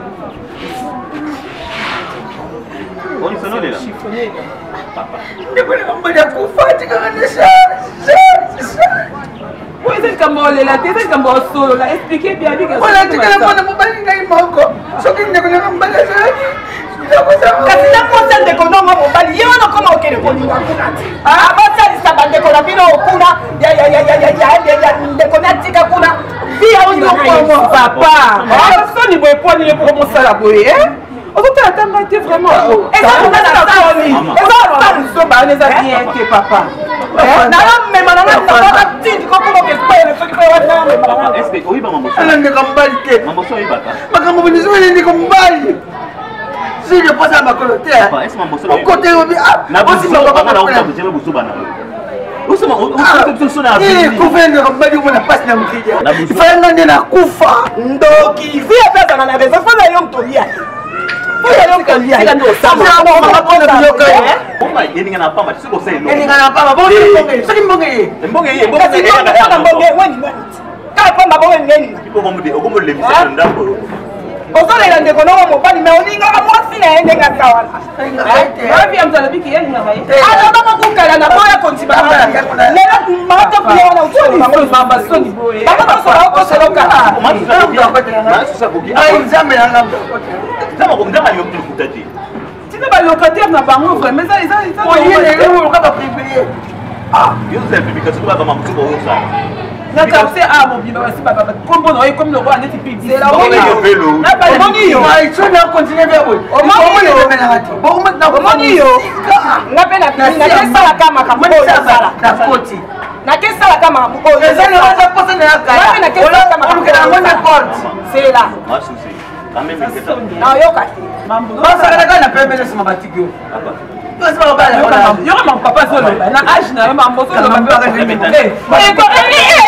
Oni sono lela. Papa. Ndikule mbona kufati kana shari. Shari. Wewe kama lela, tete kama solo la expliquer bien bien. Wala tikana mbona mbali ngai moko. Soki ndikule mbona shari. Kasi na kosa ndeko nongo mbali. Yewe no koma okele ko ninga kuna. Ah, basa lisaba ndeko na bino okuna. Ya ya ya ya ya ya ya ndeko na tika kuna. Bia ondo kwa papa. Ah, so ni boy poni le pour mosala boy, eh? On peut attendre été vraiment. Et ça on a la famille. Et ça on va les bien que papa. Na mais maman na pas petite ko ko ke pele so ki pele na mais maman. Est-ce que oui ba mambo. Ala ndeka mbali te. Mambo so ibata. Makambo binizo ndeka mbali. Si je passe à ma coloté. Papa, est-ce mambo so. Côté obi ah. Na bosi ba ba na uta bujeme busuba na. Usema usema eh kuvenda mbali una passe na mkija. Fanya ndena kufa. Ndoki. Via pesa na na pesa fanya yo mtolia. ozolela ndeko nongo mobali me olingaka mwasi na ye ndenge asawana avia mzalabiki yelingaaalobaka kokala na boya kondimana lelo maatokule wana usolimamba soni boye bango tosola okosoloka tina balocataire na bango vraiment Nakapse a mobiba basi baba kombo na comme le roi neti pibi. C'est la moni yo. Na ba moni yo. Ai so na continuer bien boy. O moni yo na ngati. Bo na moni yo. Na pe na na kesa la kama kama ko sala. Na koti. Na kesa la kama ko. Eza na za posa na kaya. Na kesa kama ko na na court. C'est là. Moi souci. Quand même c'est na yo kati. Mambo. Basa kana na pembe na sima batigyo. Yo kama papa solo na age na mambo solo mambo. Eh. Eh.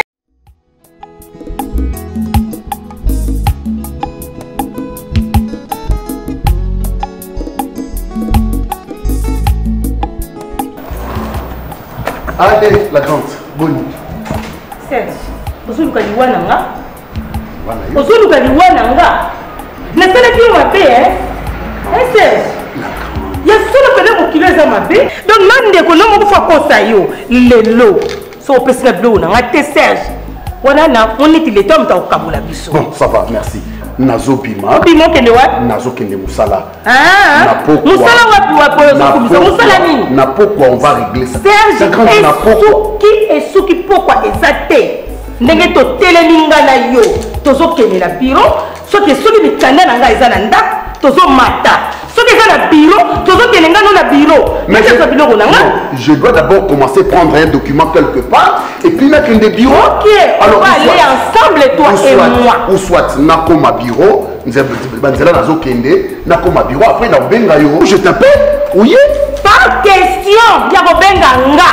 Allez, la grande, bonne. Serge, ozoluka liwa nanga. Ozoluka liwa nanga. Nasalaki yo mabe, hein? Hein, Serge? Ya solo pele mokilo eza mabe. Donc na ndeko no moko fa kosa yo lelo. So opesika bilo nanga te Serge. Wana na oneti le tom ta okabula biso. Bon, ça va, merci. Nazo Bima. Bima kende wa? Nazo kende Musala. Ah. Na pourquoi? Musala wapi wapi ozokumisa? Musala nini? Na pourquoi on va régler ça? Serge, qui est sous qui pourquoi exacté? Ndenge to teleminga na yo. Tozo kende na bureau. Soki soki mikanda na nga eza na nda. Tozo mata. soki eza na bureau tozokende nga no na bureau mais eza biloko na nga je dois d'abord commencer à prendre un document quelque part et puis mettre une des bureaux. Ok, alors on va aller ensemble toi et moi. Ou soit nako ma bureau banzela nazo kende nako ma bureau après na benga yo je t'appelle oui pas question ya ko benga nga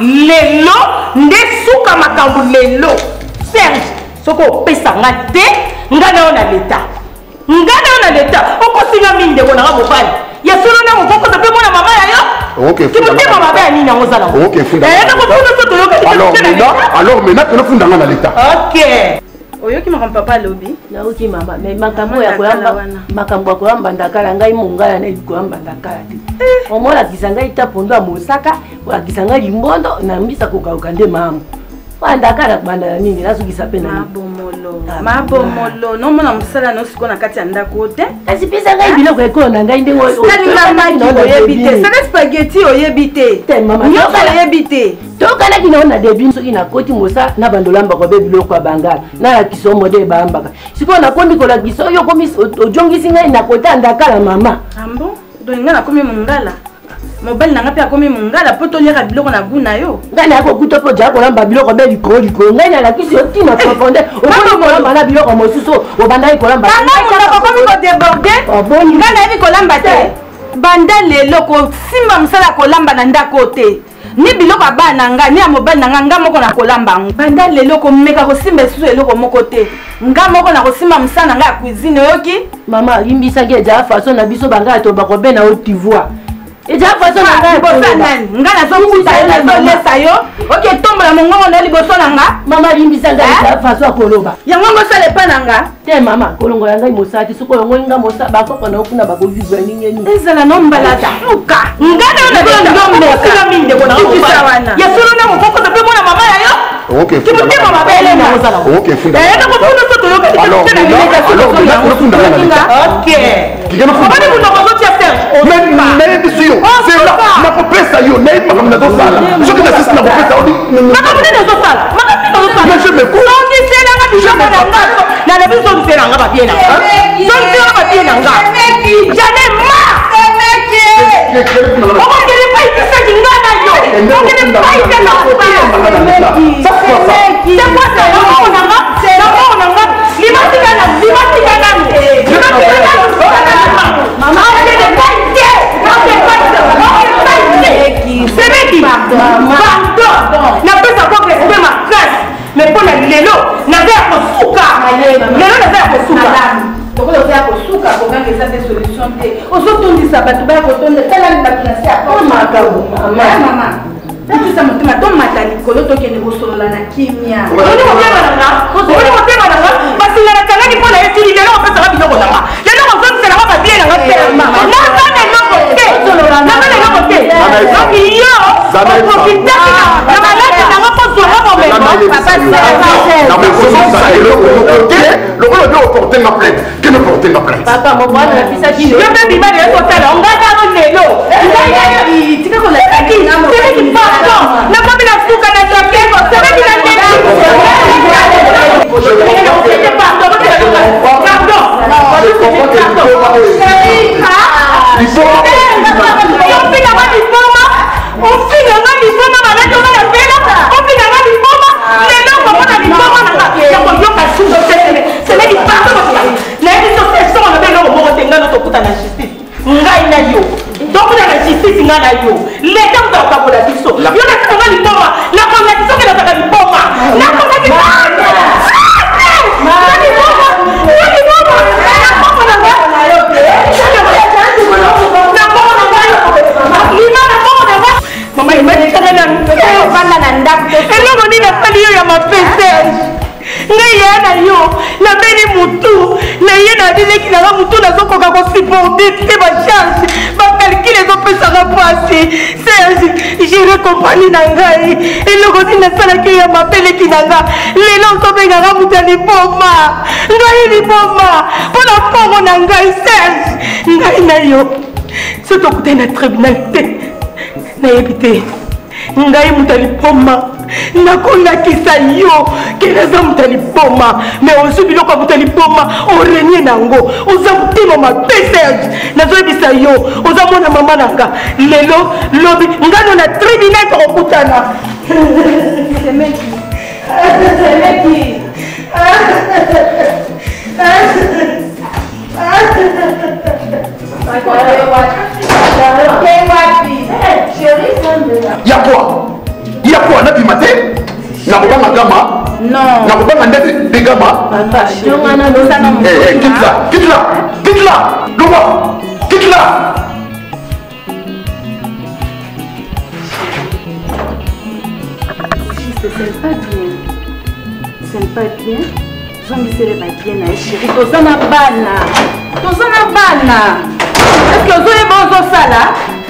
lelo nde suka makambo lelo Serge soko pesa nga te nga na ona leta nga na ona leta okosinga minde ko na mobali ya solo na ngoko ko pe mona mama ya yo. Ok, tu me dis maman ben ni nango zala. Ok, funda. Eh na ko funda to to yoka. Alors maintenant, alors maintenant que nous funda na l'état. Ok. Oyoki makambo papa lobi. Na oki mama, mais makambo ya koyamba, makambo ya koyamba ndakala ngai mongala na koyamba ndakala te. Omona kisanga itapondo mosaka, wa kisanga limbondo na mbisa kokauka nde mama. Ndakala banda nini nasukisa pena mabomolo mabomolo no mona musala no siko na kati ya ndako te kasi pesa ngai biloko ekona ngai ndengo salinga maki oyebite c'est spaghetti oyebite te mama yo oyebite to kana kina ona debi soki na koti mosa na bandolamba ko be biloko ya bangala na ya kisomo de bambaka siko na kondi ko la kiso yo komi ojongisi ngai na kota ndakala mama ambo do nga na komi mungala mobile nanga pe akomi mungala po to leka biloko na guna yo ngai na ko kuto po ja ko lamba biloko be likolo likolo ngai na la kisi otima profondeur o ko ko lamba na biloko mosusu o banda ko lamba ngai ko komi ko déborder ngai na bi ko lamba te banda lelo ko simba msala ko lamba na ndako te ni biloko abana nga ni ya mobile nanga nga moko na ko lamba banda lelo ko meka ko simba susu eloko moko te nga moko na ko simba msana nga ya cuisine yoki mama limbisa ke ja façon na biso banga to ba ko be na Haute d'Ivoire. Et déjà façon nga bosa nani nga na zo kuta na zo lesa yo OK tomba na mongo na liboso na nga mama limbisa nga ja façon koloba yango ngo sale pa na nga te mama kolongo ya ngai mosati soko yango nga mosa ba ko na okuna ba ko vivre ninge ni ezala no mbala ta suka nga na na ndombe kila minde ko na okisa wana ya solo na mo ko pe mona mama ya yo OK funda tu mama bele na ozala OK funda eh na ko funda to to yo ka alors alors funda na OK kigana funda bani mundo ko tia Serge mais mais sûr c'est là na popesa yo na ima comme na zo sala je que na sisi na popesa on na ko na zo sala ma ka na zo sala mais je me cours on dit c'est là nga tu jamais na nga na na biso c'est là nga ba bien na so c'est là ba bien na nga jamais ma on va dire pas ici ça dinga na yo on ne pas ici na ko ça quoi ça c'est quoi ça on na nga c'est là on na nga limati kana limati kana limati kana maman on ne pas ici on ne pas ici c'est mec pardon na pesa ko respect ma classe mais pour la lelo na va ko suka lelo na va ko suka donc on va ko suka ko nga eza des solutions te ozotondisa bato ba ko tonda tala bato na sia ko makabo mama tu sa motema to mata likolo to kende kosolola na kimia oni motema nanga oni motema nanga basi na kanga ni pona yeti lelo ko pesa biloko nanga lelo ko zonse na ba bien nanga pe mama na kana loko te solola na kana loko te donc yo profite na malade nanga ko solola mo me papa c'est na mais ça le le le doit porter ma plainte que ne porter ma plainte papa mon moi na pisa ki yo be bi ba le ko tala on ga ka lelo ngai tika ko la ki c'est qui pardon na pas la fuka na tropé ko c'est qui la tête pardon pardon ngai na yo donc na la justice nga na yo leta mta ka bola biso yo na tsanga li mama na ko na tsanga na tsanga li mama na ko na ki mama na ni mama na ni mama na ko na nga na yo pe na ko na nga mama lima na ko na nga mama imani tsanga na banda na ndako elo ngoni na pali yo ya mapese ngai ya na yo na beni mutu na ye na dileki na mutu na zokoka ko supporter te ba chance ba calcul zo pesa ga pasi Serge j'ai compagnie na ngai eloko tina sala ke ya mapele kinanga lelo so benga ga mutu ni poma ngai ni poma pona pongo na ngai Serge ngai na yo so to kutena tribunal te na yebite ngai mutu ni poma nakondakisa yo ke naza moto ya liboma me ozwi biloko ya moto ya liboma orenie nango oza motema mapesa nazoyebisa yo oza mwana mama na nga lelo lobi ngano na tribunal tokokutana semeki semeki ya quoi ya quoi nabima te nakobanga gama nakobanga ndete mpe gama kitla kitla kitla loba kitla c'est pas bien c'est pas bien zongisele babie na ye chéri toza na bana toza na bana est-ce que ozoyeba ozosala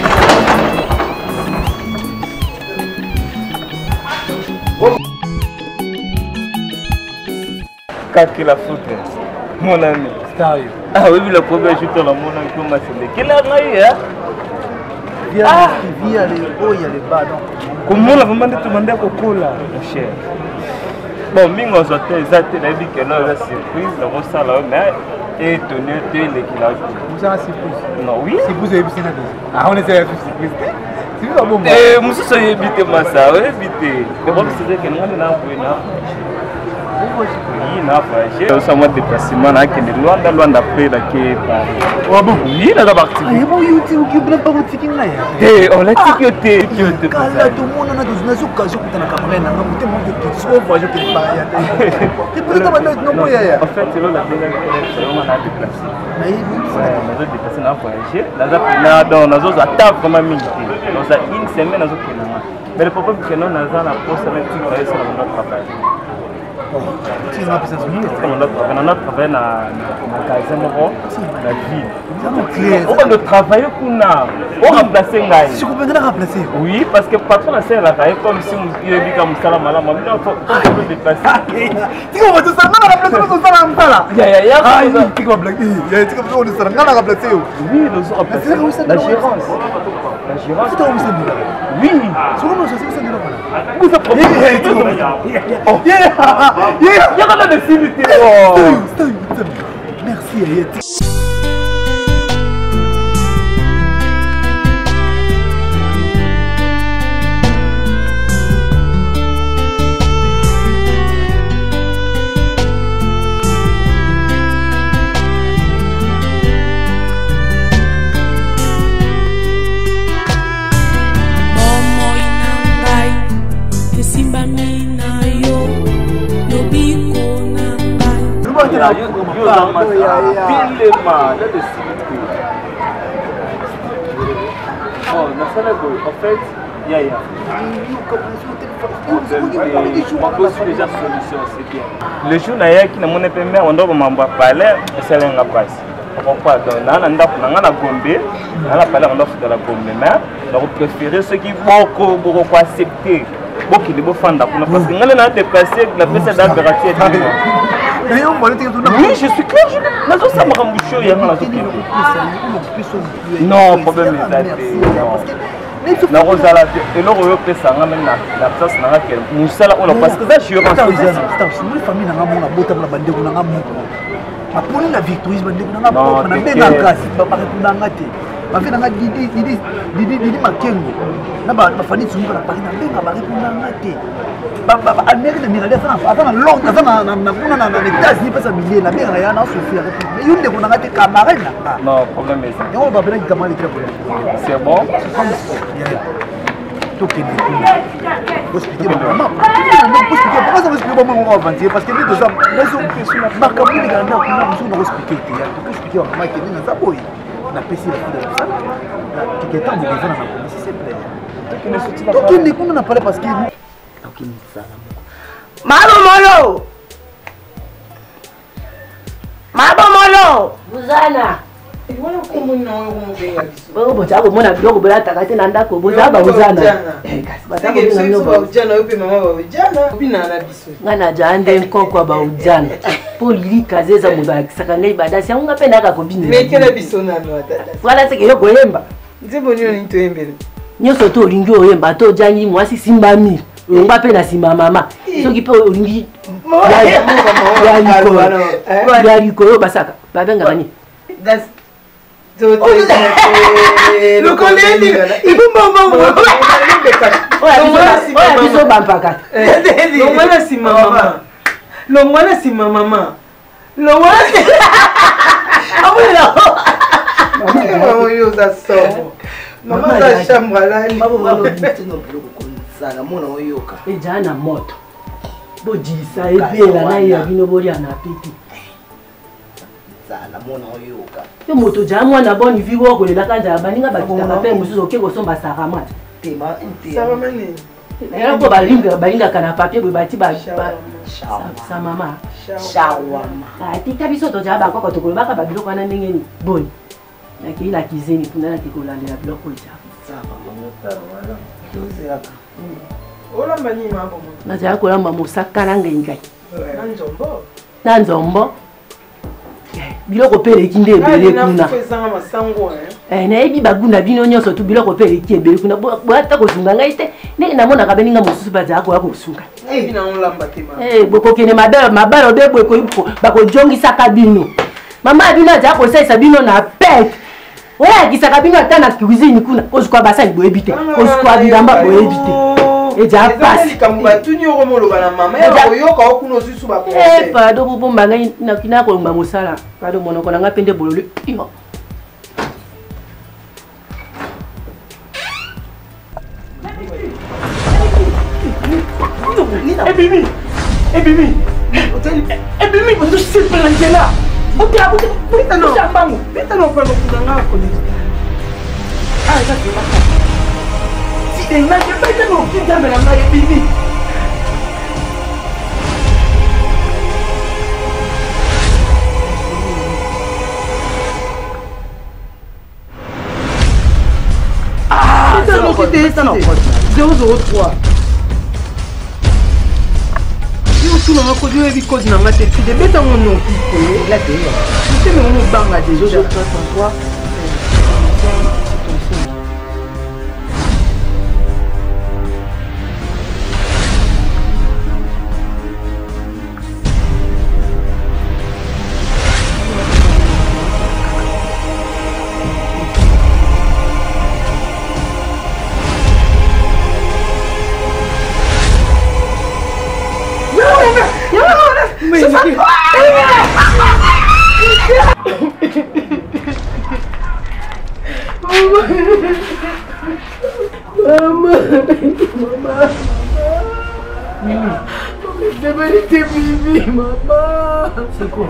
Kaki la foudre, mon ami. Sérieux. Ah oui, le premier jour, on a mon ami comme Massile. Quelle heure là, hein? Viens, viens, les hauts, il y a les bas, donc. Comment on a vraiment demandé à Coco là, mon cher? Bon, mingo zote, zate, la vie que là, la surprise, le ressort là, mais étonné, tu es l'équilibre. Vous avez surprise? Non, oui. Si vous avez vu ça, ah, on essaie de faire surprise. C'est pas bon. Eh, monsieur, ça y est, évitez moi ça, oui, évitez. Mais bon, c'est que nous, on a un peu, non? Oui, n'a pas j'ai aussi un déplacement là qui est loin de loin d'après là qui est Paris. Ah bon? Oui, là d'abord. Ah, il y a bon YouTube qui ne pas votre ticket là. Eh, on l'a ticket, ticket. Quand là tout le monde a dans une occasion pour la caméra, on a monté mon petit soir pour jouer quelque part. Tu peux pas mettre non plus là. En fait, c'est là la deuxième élection on a déplacé. Oui, on a déplacé dans voyager. Là là dans dans aux attaques comme midi. Dans une semaine dans autre mais le problème c'est que nous avons la poste avec ticket sur notre travail. Tu as appris ça sur nous? On a travaillé dans le magasin de la ville. On a travaillé pour nous remplacer. Si vous pouvez remplacer? Oui, parce que le patron a fait comme si il avait dit que nous sommes malades. Mais il faut déplacer. Tu vas tout ça, on a remplacé nous sommes là. Ya ya ya. Ah, tu vas blaguer. Il y a des trucs comme ça, on a remplacé. Oui, nous sommes remplacés. La gérance. La gérance. C'est où ça? Oui. C'est comment ça? C'est ça? Vous êtes oh, yeah, yeah, il y a des civités. Merci, Ayette. En fait, il y a, il y a. On pose déjà solution, c'est bien. Le jour où on a permis, on doit parler, c'est un passe. Pourquoi? Donc, on a un Gombe, on a parlé de la Gombe, mais on préfère ceux qui vont accepter. Beaucoup de fans parce que nous avons déplacé la personne d'aberration. Oui, je suis clair. Je ne sais pas si je non, problème est là. Na rozala et le royo pesa ngame na la place na rakel musala on parce que ça je pense que c'est une famille na ngamo na bota na bandeko na ngamo aponi la victoire bandeko na ngamo na benga kasi papa kuna ngate bafi na ngati didi didi didi didi makengo na ba bafani tsunuka na pari na benga ba kuna ngate ba ba amérique na mirale sana sana long sana na na kuna na na États-Unis pesa millier na benga ya na Sofia mais yunde kuna ngate camarade na non problème est ça et on va bien comment les traiter c'est bon tout qui vous expliquer maman vous expliquer pourquoi ça vous expliquer maman on va avancer parce que les deux hommes les marque comme les gars on nous expliquer il y a tout expliquer maman qui est dans sa boy na pesi la fille de ça qui est temps de revenir dans la police s'il te plaît donc il n'est qu'on n'a pas parce que donc il ça Malo Molo Malo Molo Buzana Bo bocha ko mona biloko bola takate na ndako boza ba buzana batako na ba ujana upi mama ba ujana upi na na biso ngana jande nkoko ba ujana po lili kazeza muba kisakangai badasi yangu ngapenda akakobine mekele biso na no tata wala seke yokoyemba nzebo nyo ni toyembele nyoso to lingi oyemba to janyi mwasi simba mi onga pe na sima mama soki pe olingi ya likolo basaka babengaka nini biso bampaka longwana sima mama longwana sima mama longwana oyo oza somo mama oza chambre alali ejaa na moto bojisa ebela na ye ya bino bolia na peti yo moto jaa mwana boni vi wokolelaka njala baninga bakitaka mpe mosusu oke kosomba saramata yango balingaka na papier boye bati sa mama tika biso tojaa bakoko tokolobaka babiloko wana ndenge ni boni nakei na kizeni kuna nake kolandela biloko ja nazala kolamba mosaka na ngai na nzombo biloko mpe eleki nde ebele kuna nayebi bagunda bino nyonso tu biloko mpe eleki ebele kuna boata kosunga ngai te ndenge namonaka beninga mosusu bazala koya kosunga bokokende mabala obe bakojongisaka bino mama bino azala kosalisa bino na pete oyakisaka bino ata na cuisine kuna kozukwa basani boyebi te kozukwa bilamba boyebi te eja pasi pado bobomba ngai nakina kolomba mosala pado monoko na ngai mpe nde bololo ebimi ebimi ebimi ozosepela nzela oteabango betanopanokunanga kone sidengakebaitanokidambela ngai ebimi zéro zéro trois tuna makozi oyebi kozi na nga te fide betango noki moteme ngo mobanga déjà Mama, mama, mama, c'est vérité, Bibi, maman. C'est quoi?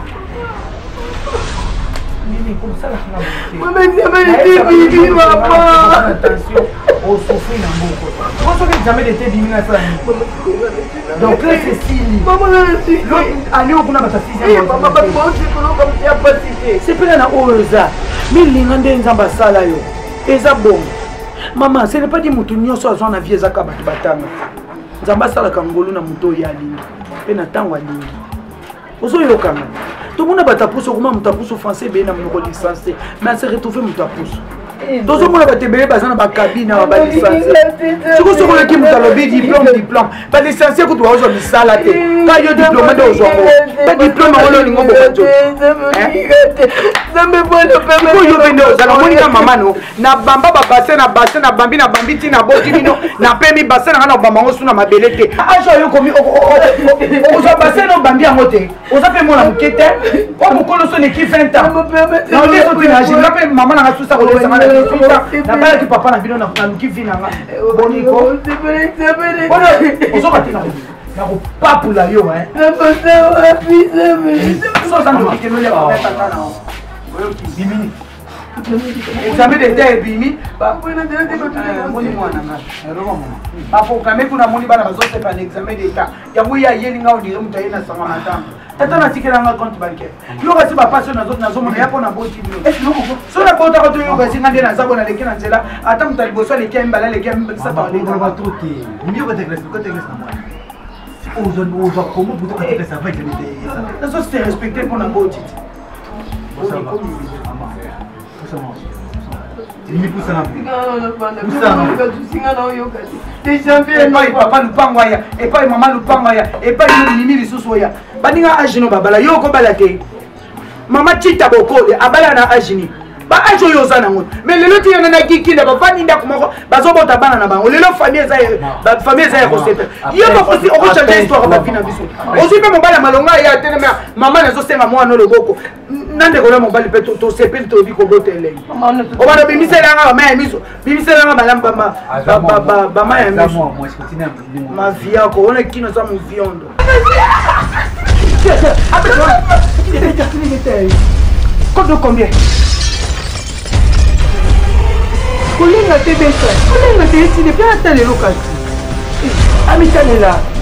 Bibi, comme ça, la maman, c'est vérité, Bibi, maman. Attention, on souffre dans mon côté. Pourquoi ça jamais été Bibi na ça? Donc là, c'est Sili. Maman, c'est l'autre année où on a ta fille. Maman, pas de bon, c'est pour nous comme tu as pas cité. C'est pas là où ça. Mais l'ingande nzamba sala yo. Eza bon. Maman, ce n'est pas dit mutu nyonso azwa na vie ezaka bato batanga. Nzamba sala kangolo na muto ya lingi. Pe na tangwa lingi. Ozo yokanga. Tout le monde a tapousse comment mutapuso français bien na monoko licencié. Mais se retrouver mutapuso. Tozo mona batebele bazana ba cabine na ba licencié. Siko siko ki mutalobi diplôme diplôme. Ba licencié ko to ozo misala te. Ka yo diplôme de ozo ko. Ba diplôme ngolo lingo bokojo. Zambe bono peme. Ko yo bendo zala moni ka mama no. Na bamba ba bassin na bassin na bambi na bambi ti na boti bino. Na pemi bassin na na bamba ngo suna mabele te. Ajo yo komi ozo bassin no bambi angote. Ozo pe mona mukete. Ko mukolo so ne ki vingt ans. Na ole so tina jinga pe mama na susa ko lesa na na bala ki papa na bino na luki vina nga boniko bona ozo batina ko na ko papula yo hein so ça no ki no ya ko tata na oyo ki bimini examen de terre bimi ba ko na de de moni mwana nga robo mama ba ko kame kuna moni bana bazo se pa examen d'état ya muya yeli nga ondire mutaye na sanga matanga tata na tikela nga compte bancaire yo kasi ba passe na zo na zo mona ya pona boti bino est ce so na bota ko to yo kasi ngande na zabo na leki na nzela ata mutali boso leki mbala leki mbisa ba le ba trote mieux que t'éclaires que t'éclaires na moi aux aux comment pour te ça va être ça ça c'est respecté pour na boti Ni poussa na. Epai papa lupango aya, epai mama lupango aya, epai mimi lisusu ya. Baninga agino babala yo ko bala te. Mama chita bokole abala na agini. Ba ajo yo za nango. Mais lelo ti yana na kikile ba fani nda kumoko bazo bota bana na bango. Lelo famille za ba famille za ko sete. Yo ba kosi o ko changer histoire ba fina biso. Ozi pe mobala malonga ya tene mama na zo senga mwana loboko. Nande ko na mobali pe to sepel to bi ko botele. O ba bimisela nga ma miso. Bimisela nga malamba ba ba ba ba ma ya miso. Ma vie ko ona kino za mu viondo. Combien combien? Combien a été fait? Combien a été décidé? Bien attendre l'occasion. Amitalela.